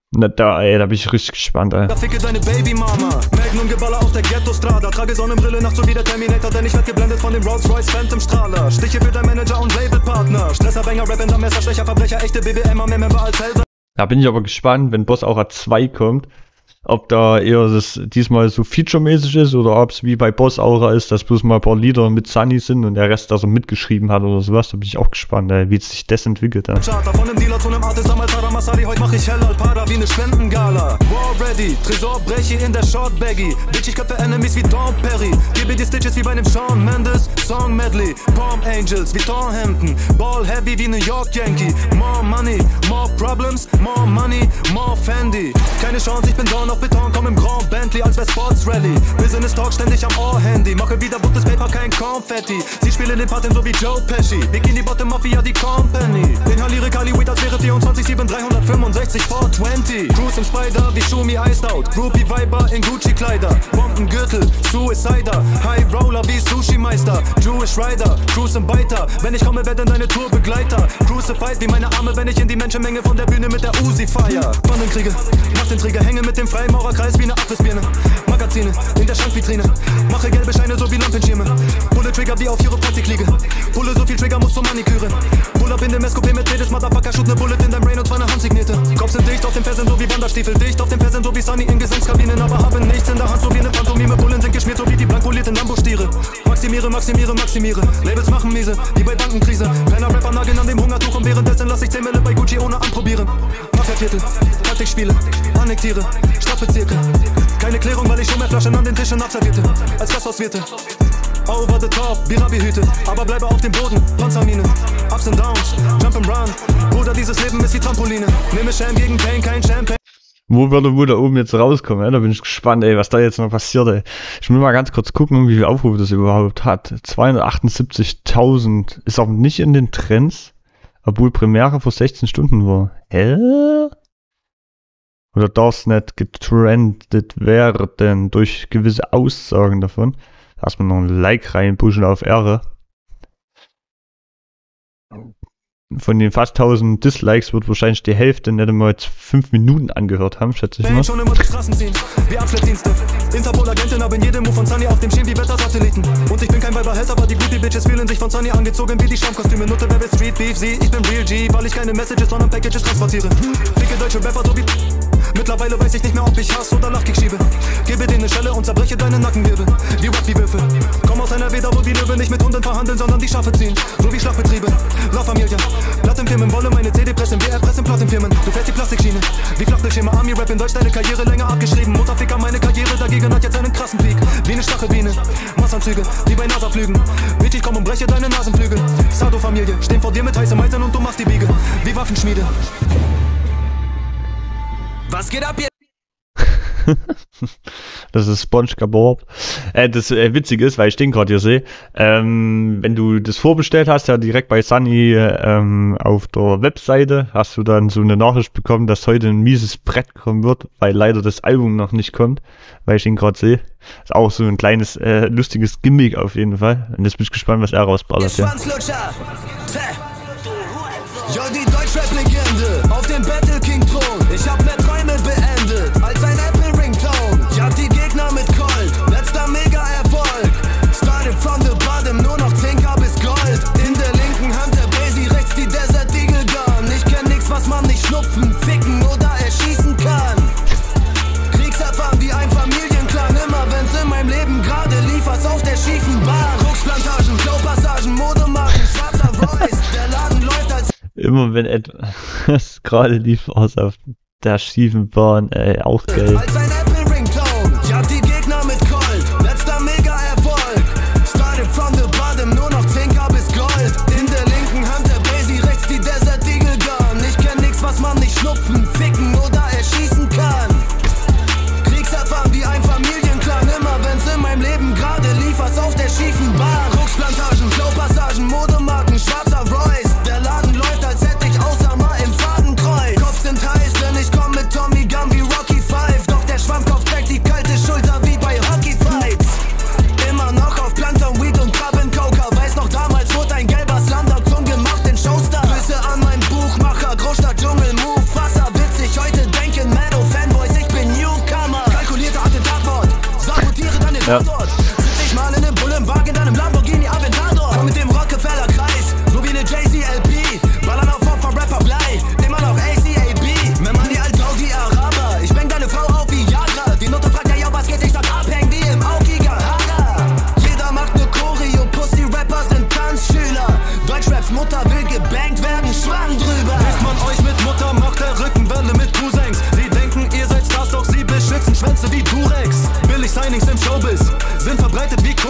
Na da, ey, da bin ich richtig gespannt, ey. Da ficke deine Babymama. Magnum Geballer auf der Ghetto-Strada. Trage Sonnenbrille nachts so wie der Terminator, denn ich werd geblendet von dem Rolls-Royce Phantom-Strahler. Stiche für dein Manager und Labelpartner. Stresserbanger, rappender Messer, Stecher, Verbrecher, echte B B M, mehr Member als Helfer. Da bin ich aber gespannt, wenn Boss Aura zwei kommt, ob da eher das diesmal so featuremäßig ist oder ob es wie bei Boss Aura ist, dass bloß mal ein paar Lieder mit Sunny sind und der Rest da so mitgeschrieben hat oder sowas. Da bin ich auch gespannt, ey, wie sich das entwickelt. Ey. Charter von einem Dealer zu einem Artist, damals Tara Masari, heute mach ich hell Alpada wie ne Spendengala. War ready, Tresor breche in der Short Baggy. Bitch, ich köpfe Enemies wie Tom Perry. Gebe dir Stitches wie bei nem Shawn Mendes, Song Medley. Palm Angels wie Thor Hampton. Ball heavy wie New York Yankee. More money, more problems, more money, more Fendi. Keine Chance, ich bin down auf Beton, komm im Grand Bentley als wär Sports Rally. Business Talk ständig am Ohr-Handy. Mache wieder buntes Paper, kein Konfetti. Sie spielen den Paten so wie Joe Pesci. Bikini Bottom Mafia, die Company. Inhaliere Kali Weed als wäre vierundzwanzig sieben dreihundertfünfundsechzig vier zwanzig. Cruise im Spider wie Shumi Iced Out. Groupie Viber in Gucci Kleider. Bombengürtel, Suicider. High Roller wie Sushi Meister. Jewish Rider, Cruise im Biter. Wenn ich komme, werd in deine Tour Begleiter. Crucified wie meine Arme, wenn ich in die Menschenmenge von der Bühne mit der Uzi feier. Bandenkriege, mach den Trigger, hänge mit dem Freimaurerkreis wie eine Abrissbirne. Magazine in der Schankvitrine. Mache gelbe Scheine so wie Lampenschirme. Pulle Trigger wie auf Chiropraktik liege. Pulle so viel Trigger muss zur Maniküre. Pull up in dem Escopé Mercedes, Motherfucker, shoot ne Bullet in dein Brain und zwar ne handsignierte. Kopf sind dicht auf dem Fersen so wie Wanderstiefel. Dicht auf dem Fersen so wie Sunny in Gesangskabinen. Aber haben nichts in der Hand so wie ne Pantomime. Bullen sind geschmiert so wie die blankpolierten Lambo-Stiere. Maximiere, maximiere, maximiere. Labels machen miese, wie bei Bankenkrise. Kleiner Rapper nageln an dem Hungertuch und währenddessen lass ich zehn Mille bei Gucci ohne anprobieren. Mafia-Viertel, Taktikspiele, annektiere, Stadtbezirke. Keine Klärung, weil ich schon mehr Flaschen an den Tischen abservierte. Als Gasthauswirte. Over the top, Birabi-Hüte, aber bleibe auf dem Boden, Panzermine. Ups and Downs, Jump and Run. Bruder, dieses Leben ist wie Trampoline. Nehme Sham gegen Pain, kein Champagne. Wo würde wohl da oben jetzt rauskommen, ey? Da bin ich gespannt, ey, was da jetzt noch passiert, ey. Ich will mal ganz kurz gucken, wie viele Aufrufe das überhaupt hat. zweihundertachtundsiebzigtausend ist auch nicht in den Trends, obwohl Premiere vor sechzehn Stunden war. Hä? Oder darf es nicht getrendet werden durch gewisse Aussagen davon? Erstmal noch ein Like reinpushen auf Ehre. Von den fast tausend Dislikes wird wahrscheinlich die Hälfte nicht einmal jetzt fünf Minuten angehört haben, schätze ich mal. Schon immer durch Straßen ziehen, wie Abschleppdienste. Interpol-Agentin, aber in jedem Move von Sunny auf dem Schirm wie Wettersatelliten. Und ich bin kein Weiberheld, aber die Beauty-Bitches fühlen sich von Sunny angezogen wie die Stammkostüme. Nutte, wer will Street Beef, sie, ich bin Real G, weil ich keine Messages, sondern Packages transportiere. Ficke deutsche Rapper so wie... Mittlerweile weiß ich nicht mehr, ob ich Hass oder Lachkick schiebe. Gebe dir ne Schelle und zerbreche deine Nackenwirbel. Wie Rugby-Würfel. Komm aus einer Weder, wo die Löwen nicht mit Hunden verhandeln, sondern die Schafe ziehen. So wie Schlachtbetriebe. La Familia. Plattenfirmen wolle meine C D pressen, wir erpressen Plattenfirmen. Du fährst die Plastikschiene. Wie Flachbildschirme, Army-Rap in Deutsch, deine Karriere länger abgeschrieben. Mutterficker, meine Karriere dagegen hat jetzt einen krassen Peak. Wie eine Stachelbiene. Massanzüge, wie bei NASA-Flügen. Bitch, ich komm und breche deine Nasenflügel. Sado-Familie, stehen vor dir mit heißem Eisen und du machst die Biege. Wie Waffenschmiede. Was geht ab hier? Das ist SpongeBob. Äh, das äh, witzig ist, weil ich den gerade hier sehe. Ähm, wenn du das vorbestellt hast, ja direkt bei Sunny ähm, auf der Webseite, hast du dann so eine Nachricht bekommen, dass heute ein mieses Brett kommen wird, weil leider das Album noch nicht kommt, weil ich ihn gerade sehe. Ist auch so ein kleines, äh, lustiges Gimmick auf jeden Fall. Und jetzt bin ich gespannt, was er rausballert. Ja. Ja, die Deutschrap-Legende auf dem Battle King Thron. Ich hab mehr Träume beendet als ein Apple Ringtone. Ja, die Gegner mit Gold, letzter Mega-Erfolg. Started from the bottom, nur noch zehn K bis Gold. In der linken Hand der Basie, rechts die Desert Eagle Gun. Ich kenn nix, was man nicht schnupfen, ficken oder erschießen kann. Kriegserfahren wie ein Familienclan. Immer wenn's in meinem Leben gerade lief, was auf der schiefen Bahn. Kokszplantagen, Klopassagen, Modemarken, schwarzer Royce. Der Laden läuft als... Immer wenn etwas gerade lief, aus auf der schiefen Bahn, ey, auch geil. Als ein Apple Ringtone, ja die Gegner mit Gold, letzter Mega-Erfolg. Started from the bottom, nur noch zehn K bis Gold. In der linken Hand der Basie, rechts die Desert Eagle Gun. Ich kenn nix, was man nicht schnupfen, ficken oder erschießen kann. Kriegserfahren wie ein Familienclan, immer wenn's in meinem Leben gerade lief, was auf der schiefen Bahn. Kokszplantagen, Klopassagen, Modemarken, schwarzer Royce. Der Laden läuft, als hätte ich Osama im Fadenkreuz. Kopf sind heiß, denn ich komm mit Tommy Gun wie Rocky Five. Doch der Schwamm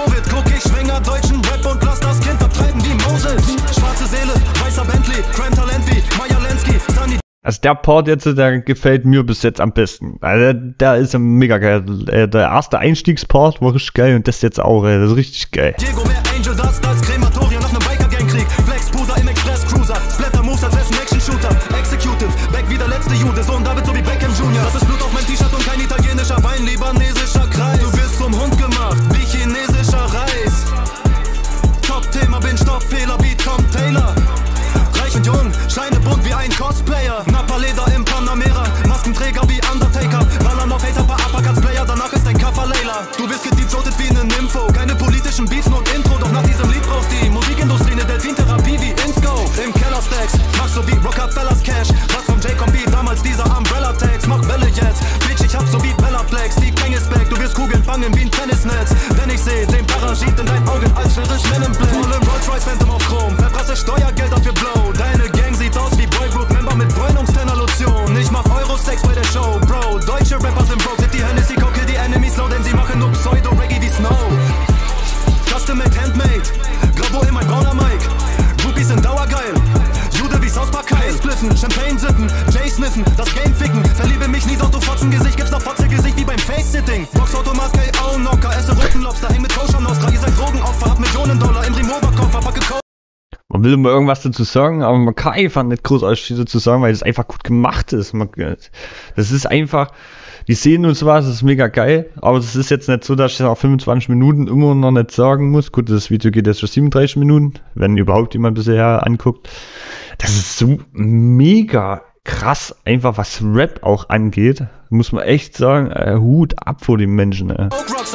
Covid. Guck, ich schwänger deutschen Rap und lass das Kind abtreiben wie Moses. Schwarze Seele, weißer Bentley, Crime Talent wie Maya Lensky, Sunny. Also der Part jetzt, der gefällt mir bis jetzt am besten. Also der ist mega geil. Der erste Einstiegspart war richtig geil und das jetzt auch, ey. Das ist richtig geil. Diego, mehr Angel Dust als Krematorium nach nem Biker-Gang-Krieg. Flex, Puder im Express-Cruiser. Splatter Moves als wär's ein Action-Shooter. Executive, back wie der letzte Jude. Sohn David so wie Beckham Junior Das ist Blut auf mein T-Shirt und kein italienischer Wein, libanesischer Kreis. Du wirst zum Hund gemacht, wie chinesischer Reis. Top-Thema, bin Stofffehler wie Tom Taylor. Reich und jung, Scheine bunt wie ein Cosplayer. Napaleder im Panamera, Maskenträger wie Undertaker. Ballern auf Hater, paar Uppercuts-Player, danach ist dein Kaffer Layla. Du wirst gedeepthroated wie ne Nympho. Keine politischen Beats, nur Intro. Doch nach diesem Lied braucht die Musikindustrie ne Delfin-Therapie wie Insco. Im Keller-Stacks, machst so wie Rockefellers Cash. Was vom J-Com wie damals dieser Umbrella-Tags. Mach Welle jetzt, Bitch, ich hab so wie Bella-Flex. Die Gang ist back, du wirst Kugeln fangen wie ein Tennisnetz. Denn ich seh den Parasit in deinen Augen, als wäre ich Men in Black. Voll im Rolls-Royce Phantom auf Chrom, verprasse Steuergeld dafür Blow. Deine Gang sieht aus wie Boygroup-Member mit Bräunungstenner-Lotion. Ich mach Eurosex bei der Show, Bro. Deutsche Rapper sind broke, sind die Hennessy, Coke, die Enemies low, denn sie machen nur Pseudo-Reggae wie Snow. Custom-made, handmade, Grabo in mein brauner Mic. Groupies sind dauergeil, Jude wie South Park Kyle. Spliffen, Champagne sippen, Jay sniffen, das Game ficken. Verliebe mich nie, doch du Fotzengesicht, gibt's noch Fotzegesicht wie beim Face-Sitting. Boxautomat, K O-Knocker, esse Rückenlobster, häng mit Koscher Nostra. Ihr seid Drogenopfer, hab Millionen Dollar im Remover-Koffer, packe Coke. Man will immer irgendwas dazu sagen, aber man kann einfach nicht großartig dazu sagen, weil das einfach gut gemacht ist. Man, das ist einfach, die Szenen und sowas, das ist mega geil, aber es ist jetzt nicht so, dass ich nach fünfundzwanzig Minuten immer noch nicht sagen muss. Gut, das Video geht jetzt schon siebenunddreißig Minuten, wenn überhaupt jemand bisher anguckt. Das ist so mega krass, einfach was Rap auch angeht. Muss man echt sagen, äh, Hut ab vor den Menschen. Äh.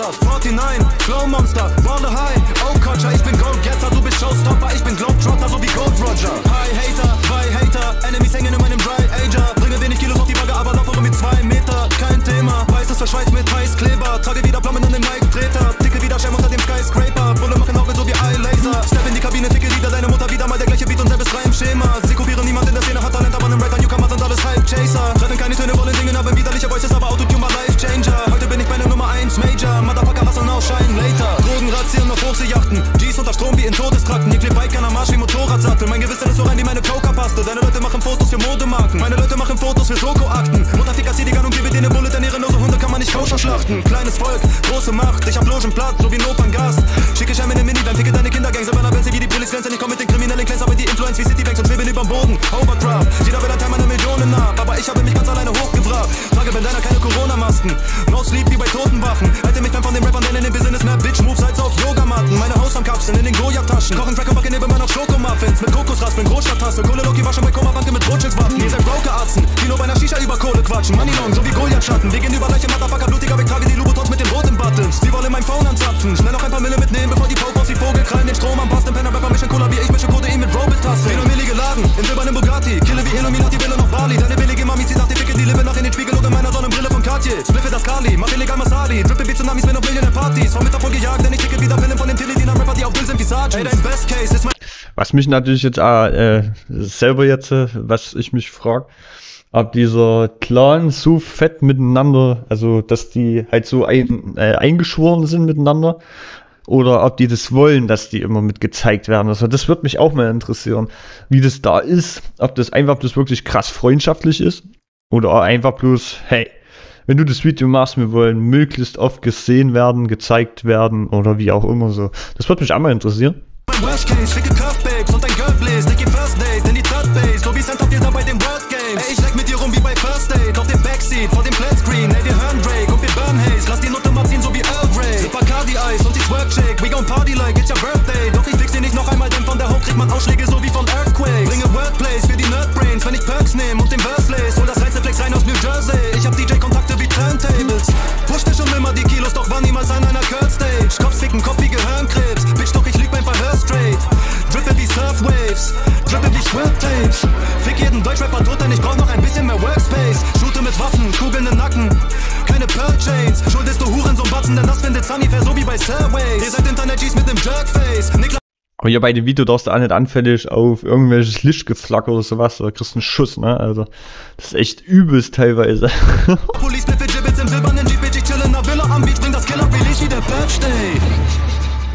Flow Monster, Baller High, oh Kotcher, ich bin Goldgetter, du bist Showstopper, ich bin Globetrotter, so wie Gold Roger. Hi Hater, zwei Hater, Enemies hängen in meinem Dry Ager. Bringe wenig Kilos auf die Waage, aber laufe rum wie zwei Meter, kein Thema. Weißes verschweißt mit Heißkleber, trage wieder Flammen an dem Nike-Treter. Ticke wieder Schirm unter dem Skyscraper, Bulle machen Augen so wie Eyelaser. Step in die Kabine, ficke wieder deine Mutter, wieder mal der gleiche Beat und selbes Reimschema. Sie kopieren niemand in der Szene, hat Talent, aber nem Rapper, Newcomer sind alles Hype-Chaser. Treffen keine Töne, wollen singen, haben widerliche Voices, aber Autotune war Life-Changer. Heute bin ich bei der Nummer eins Major, Motherfucker, Hustle now, shine later. Drogen razzieren auf Hochseejachten, G's unter Strom wie in Todestrakten. Ihr klebt Bikern am Arsch wie Motorradsattel. Mein Gewissen ist so rein wie meine Coca-Paste. Deine Leute machen Fotos für Modemarken, meine Leute machen Fotos für Soko-Akten. Mutter fick die Gun und gebe dir eine Bullet, denn ihre lose Hunde kann man nicht koscher schlachten. Kleines Volk, große Macht, ich hab Logenplatz, so wie ein Operngast. Schicke Schein in den Minivan, ficke deine Kindergang, Savannah, wenn sie wie die Brillis glänzen. Ich komm mit den kriminellen Clans, aber die Influence wie Citybanks und schweben überm Boden. Overcraft, jeder will ein Teil meiner Millionen nach, aber ich habe mich ganz alleine hochgebracht. Trage Bandana, keine Corona-Masken, no sleep wie bei Totenwachen. Halte mich fern von den Rappern, denn in dem Business mehr Bitch-Moves als auf Yogamatten. Meine Hausarmkapseln in den Goya-Taschen, kochen Crack und backen immer noch Schokomuffins mit Kokosraspeln, Großstadttasse, Kohle Loki waschen bei Koma-Banke mit Rothschilds-Waffen. Ihr seid Broker-Arzten, die nur bei einer Shisha über Kohle quatschen. Money-Long, so wie Goliath-Schatten. Wir gehen über Leiche, Motherfucker, blutiger weg, trage die Louboutins mit den roten Buttons. Sie wollen mein Phone anzapfen, schnell noch ein paar Mille mitnehmen, bevor die Popos die Vogel krallen den Strom am Bass. Den Penner-Rapper mischen Cola wie ich, mische Codein mit Robit-Tasse. zehn Mille geladen, im silbernen Bugatti, kille wie Illuminati, Wille noch Bali. Deine billige Mami zieht nach die Ficke die Lippe nach in den Spiegel und in meiner Sonnenbrille von Cartier. Spliffe das Kali, mach illegal Masali, drippe wie Tsunamis, bin auf Millionen Partys. Vom Mittag voll gejagt, denn ich ticke wieder Pillen von den Tilly-Diener-Rapper, die auf Bill sind wie Sergeants. Ey, dein Best Case ist mein... Was mich natürlich jetzt äh, selber jetzt, äh, was ich mich frage, ob dieser Clan so fett miteinander, also dass die halt so ein, äh, eingeschworen sind miteinander, oder ob die das wollen, dass die immer mit gezeigt werden. Also das würde mich auch mal interessieren, wie das da ist, ob das einfach bloß wirklich krass freundschaftlich ist, oder einfach bloß, hey, wenn du das Video machst, wir wollen möglichst oft gesehen werden, gezeigt werden, oder wie auch immer so. Das würde mich auch mal interessieren. Worst case, ficke Curve-Babes und dein Girl bläst, Nicky First Date in die Third Base, so wie Centerfielder bei den World Games. Ey, ich leck mit dir rum wie bei First Date, auf dem Backseat, vor dem Flatscreen. Ey, wir hören Drake und wir burn Haze, lass die Nutte mal ziehen, so wie Earl Grey. Sip Bacardi-Eis und die Twerk-Shake, we gon' party like it's your birthday. Doch ich fix sie nicht noch einmal, denn von der Haut kriegt man Ausschläge, so wie von Earthquakes. Bringe Wordplays für die Nerdbrains, wenn ich Perks nehm und den Verse lese. Hol das Reizenflex rein aus New Jersey, ich hab D J-Kontakte wie Turntables. Pushte schon immer die Kilos, doch war niemals an einer Curd-Stage. Kopf ficken, Kopf wie Gehirnkrebs, Bitch, doch ich lüg beim Verhör straight. Drippe wie Surfwaves, drippe wie Squirt-Tapes. Fick jeden Deutschrapper tot, denn ich brauch noch ein bisschen mehr Workspace. Shoote mit Waffen, Kugeln im Nacken, keine Pearl-Chains. Schuldest du Huren so Batzen, denn das findet Sunnyfair so wie bei Surveys. Ihr seid Internet-G's mit dem Jerkface. Niklas aber hier bei dem Video darfst du auch nicht anfällig auf irgendwelches Lichtgeflacker oder sowas, da kriegst du einen Schuss, ne? Also, das ist echt übelst teilweise. Police mit Gibbets im silbernen Jeep, Bitch, ich chill in der Villa am Beach, bring das Killer-Release wie der Birthday.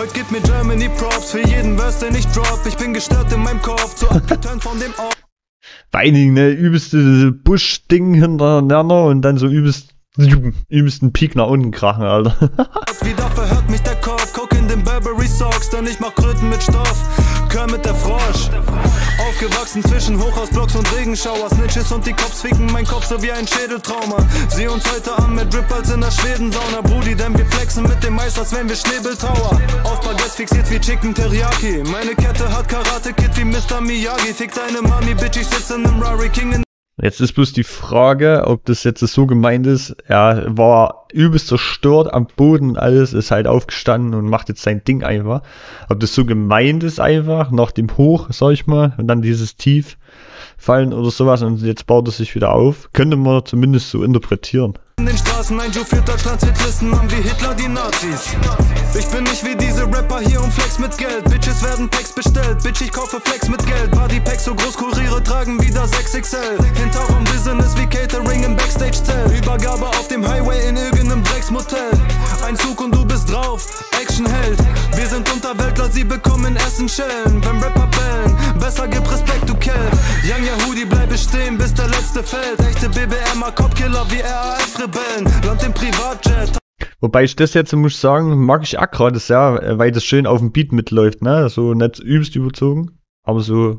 Heute gibt mir Germany Props für jeden Verse, den ich drop. Ich bin gestört in meinem Kopf, zu abgeturnt von dem Ort. Vor allen Dingen, ne, übelste Busch-Ding hintereinander und dann so übelst, übelsten Peak nach unten krachen, Alter. Wieder verhört mich der Kopf, guck in den Burberry Socks, denn ich mach Kröten mit Stoff. Kör mit der Frosch. Aufgewachsen zwischen Hochhausblocks und Regenschauer. Snitches und die Cops ficken mein Kopf so wie ein Schädeltrauma. Sieh uns heute an mit Drip als in der Schwedensauna. Brudi, denn wir flexen mit dem Eis, als wenn wir Schnäbeltower. Auf Baguette fixiert wie Chicken Teriyaki. Meine Kette hat Karate-Kid wie Mister Miyagi. Fick deine Mami, Bitch, ich sitze in nem Rari King in. Jetzt ist bloß die Frage, ob das jetzt so gemeint ist. Er war übelst zerstört am Boden und alles, ist halt aufgestanden und macht jetzt sein Ding einfach. Ob das so gemeint ist einfach, nach dem Hoch, sag ich mal, und dann dieses Tieffallen oder sowas und jetzt baut er sich wieder auf. Könnte man zumindest so interpretieren. In den Straßen, ein Joe führt Deutschlands Hitlisten an wie Hitler die Nazis. Ich bin nicht wie diese Rapper hier und flex mit Geld. Bitches werden Packs bestellt, Bitch, ich kaufe Flex mit Geld. Bodypacks so groß, Kuriere tragen wieder sechs X L. Hinterraum Business wie Catering im Backstage-Zelt. Übergabe auf dem Highway in irgendeinem Drecksmotel. Ein Zug und du bist drauf, Actionheld. Wir sind Unterweltler, sie bekommen Essen Schellen. Wenn Rapper bellen, besser gib Respekt, du Kelp. Young Yahudi, bleibe stehen, bis der letzte fällt. Echte B B M A-Copkiller wie R A F-Rebellen. Land im Privatjet. Wobei ich das jetzt, muss ich sagen, mag ich auch gerade sehr, weil das schön auf dem Beat mitläuft, ne? So nicht übelst überzogen, aber so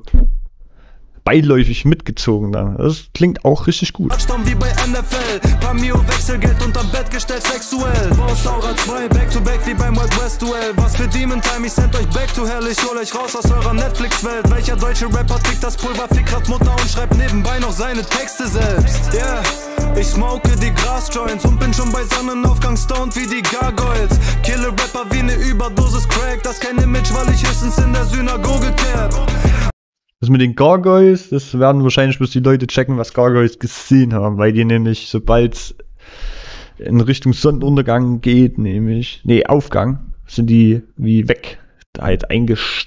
beiläufig mitgezogen dann. Das klingt auch richtig gut. Wie bei N F L, Pamio Wechselgeld unterm Bett gestellt sexuell. Boss Aura zwei, back to back wie beim Wild West Duell. Was für Demon Time, ich send euch back to hell. Ich hol euch raus aus eurer Netflix-Welt. Welcher deutsche Rapper tickt das Pulver, fickt grad Mutter und schreibt nebenbei noch seine Texte selbst. Yeah, ich smoke die Gras-Joints und bin schon bei Sonnenaufgang stoned wie die Gargoyles. Kille Rapper wie ne Überdosis Crack. Das kein Image, weil ich höchstens in der Synagoge cap. Das mit den Gargoyles, das werden wahrscheinlich bloß die Leute checken, was Gargoyles gesehen haben, weil die nämlich, sobald es in Richtung Sonnenuntergang geht, nämlich, nee, Aufgang, sind die wie weg, halt eingesteinert,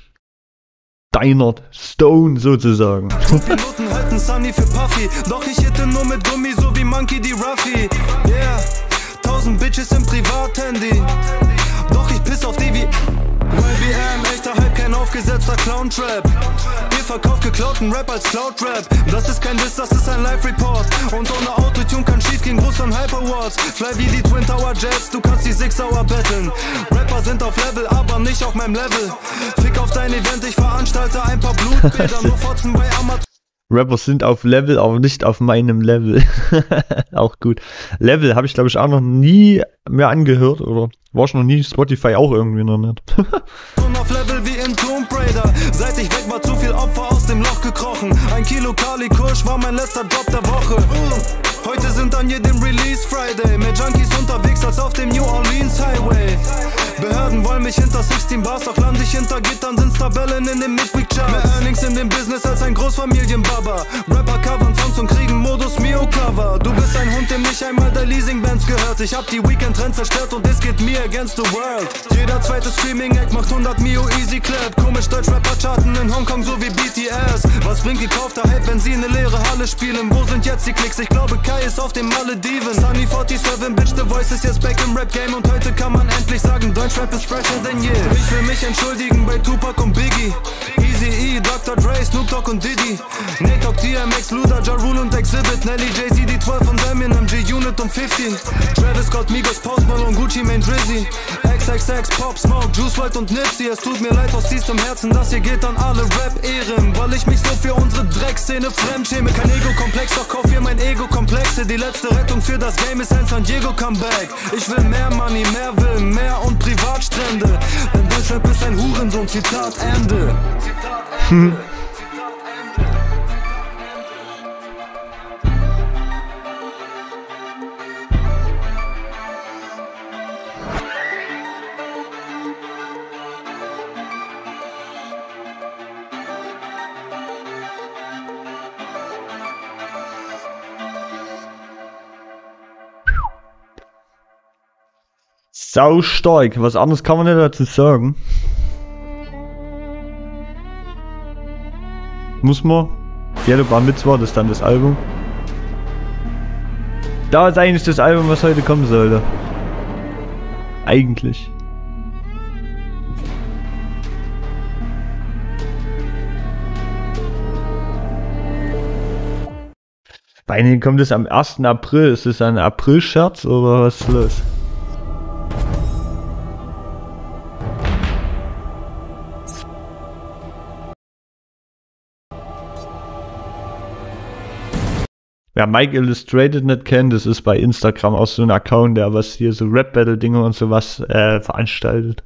Stone sozusagen. Piloten halten Sunny für Puffy, doch ich hitte nur mit Gummi, so wie Monkey die Ruffy. Yeah, tausend Bitches im Privathandy, doch ich piss auf die wie Y B M, echter Hype, kein aufgesetzter Clown-Trap. Ihr verkauft geklauten Rap als Cloud-Rap. Das ist kein Diss, das ist ein Live-Report. Und ohne Autotune kann schief gegen Russland Hyperwards. Fly wie die Twin Tower Jets, du kannst die Six Hour battlen. Rapper sind auf Level, aber nicht auf meinem Level. Fick auf dein Event, ich veranstalte ein paar Blutbäder. Nur Fotzen bei Amazon. Rapper sind auf Level, aber nicht auf meinem Level. Auch gut. Level habe ich, glaube ich, auch noch nie mehr angehört. Oder war ich noch nie, Spotify auch irgendwie noch nicht. Auf Level wie in Tomb Raider. Seit ich weg war, zu viel Opfer aus dem Loch gekrochen. Ein Kilo Kali Kusch war mein letzter Drop der Woche. Heute sind an jedem Release Friday. Mehr Junkies unterwegs als auf dem New Orleans Highway. Behörden wollen mich hinter sechzehn Bars, doch land ich hinter Gittern, sind's Tabellen in dem Midweek Chart. Mehr Earnings in dem Business als ein Großfamilienbaba. Rapper covern Songs und kriegen Modus Mio Cover. Du bist ein Hund, dem nicht einmal der Leasing-Bands gehört. Ich hab die Weekend-Trends zerstört und es geht mir against the world. Jeder zweite Streaming-Act macht hundert Mio Easy Clap. Komisch Deutsch-Rapper charten in Hongkong so wie B T S. Was bringt gekaufter Hype, wenn sie in eine leere Halle spielen? Wo sind jetzt die Klicks? Ich glaube Kai ist auf den Malediven. Sunny siebenundvierzig, Bitch, The Voice ist jetzt back im Rap-Game. Und heute kann man endlich sagen, Deutschrap ist fresher denn je. Ich will mich entschuldigen bei Tupac und Biggie, Eazy-E, Doktor Dre, Snoop Dogg und Diddy, Nate Dogg, D M X, Luda, Ja Rule und Exhibit, Nelly, Jay-Z, die zwölf und Eminem, G-Unit und fünfzig, Travis Scott, Migos, Post Malone, Gucci, Mane, Drizzy, X X X, Pop Smoke, Juice WRLD und Nipsey. Es tut mir leid aus tiefstem Herzen, dass ihr geht an alle Rap-Ehren, weil ich mich so für unsere Dreckszene fremdschäme. Kein Ego-Komplex, doch kauf hier mein Ego-Komplexe. Die letzte Rettung für das Game ist ein San Diego-Comeback. Ich will mehr Money, mehr Will, mehr und Privatstrände. Denn Deutschrap ist ein Hurensohn, Zitat Ende. Hm. Sau stark, was anderes kann man nicht dazu sagen. Muss man. Jeder Bar Mitzvah, das ist dann das Album. Da ist eigentlich das Album, was heute kommen sollte. Eigentlich. Bei einigen kommt es am ersten April. Ist es ein April-Scherz oder was ist los? Wer Mike Illustrated nicht kennt, das ist bei Instagram auch so ein Account, der was hier so Rap-Battle-Dinge und sowas äh, veranstaltet.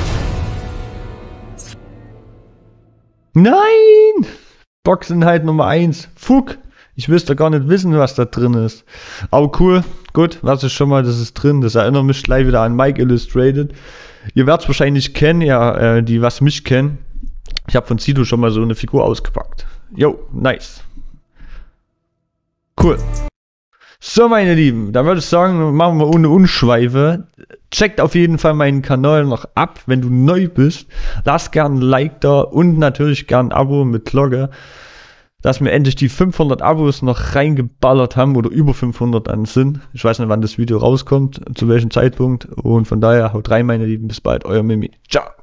Nein! Boxenheit Nummer eins. Fuck! Ich wüsste gar nicht wissen, was da drin ist. Aber cool, gut, was ist schon mal, das ist drin. Das erinnert mich gleich wieder an Mike Illustrated. Ihr werdet es wahrscheinlich kennen, ja, äh, die was mich kennen. Ich habe von Sido schon mal so eine Figur ausgepackt. Jo, nice. Cool. So, meine Lieben, da würde ich sagen, machen wir ohne Umschweife. Checkt auf jeden Fall meinen Kanal noch ab, wenn du neu bist. Lass gern ein Like da und natürlich gern ein Abo mit Glocke, dass wir endlich die fünfhundert Abos noch reingeballert haben oder über fünfhundert dann sind. Ich weiß nicht, wann das Video rauskommt, zu welchem Zeitpunkt. Und von daher haut rein, meine Lieben. Bis bald, euer Mimi. Ciao.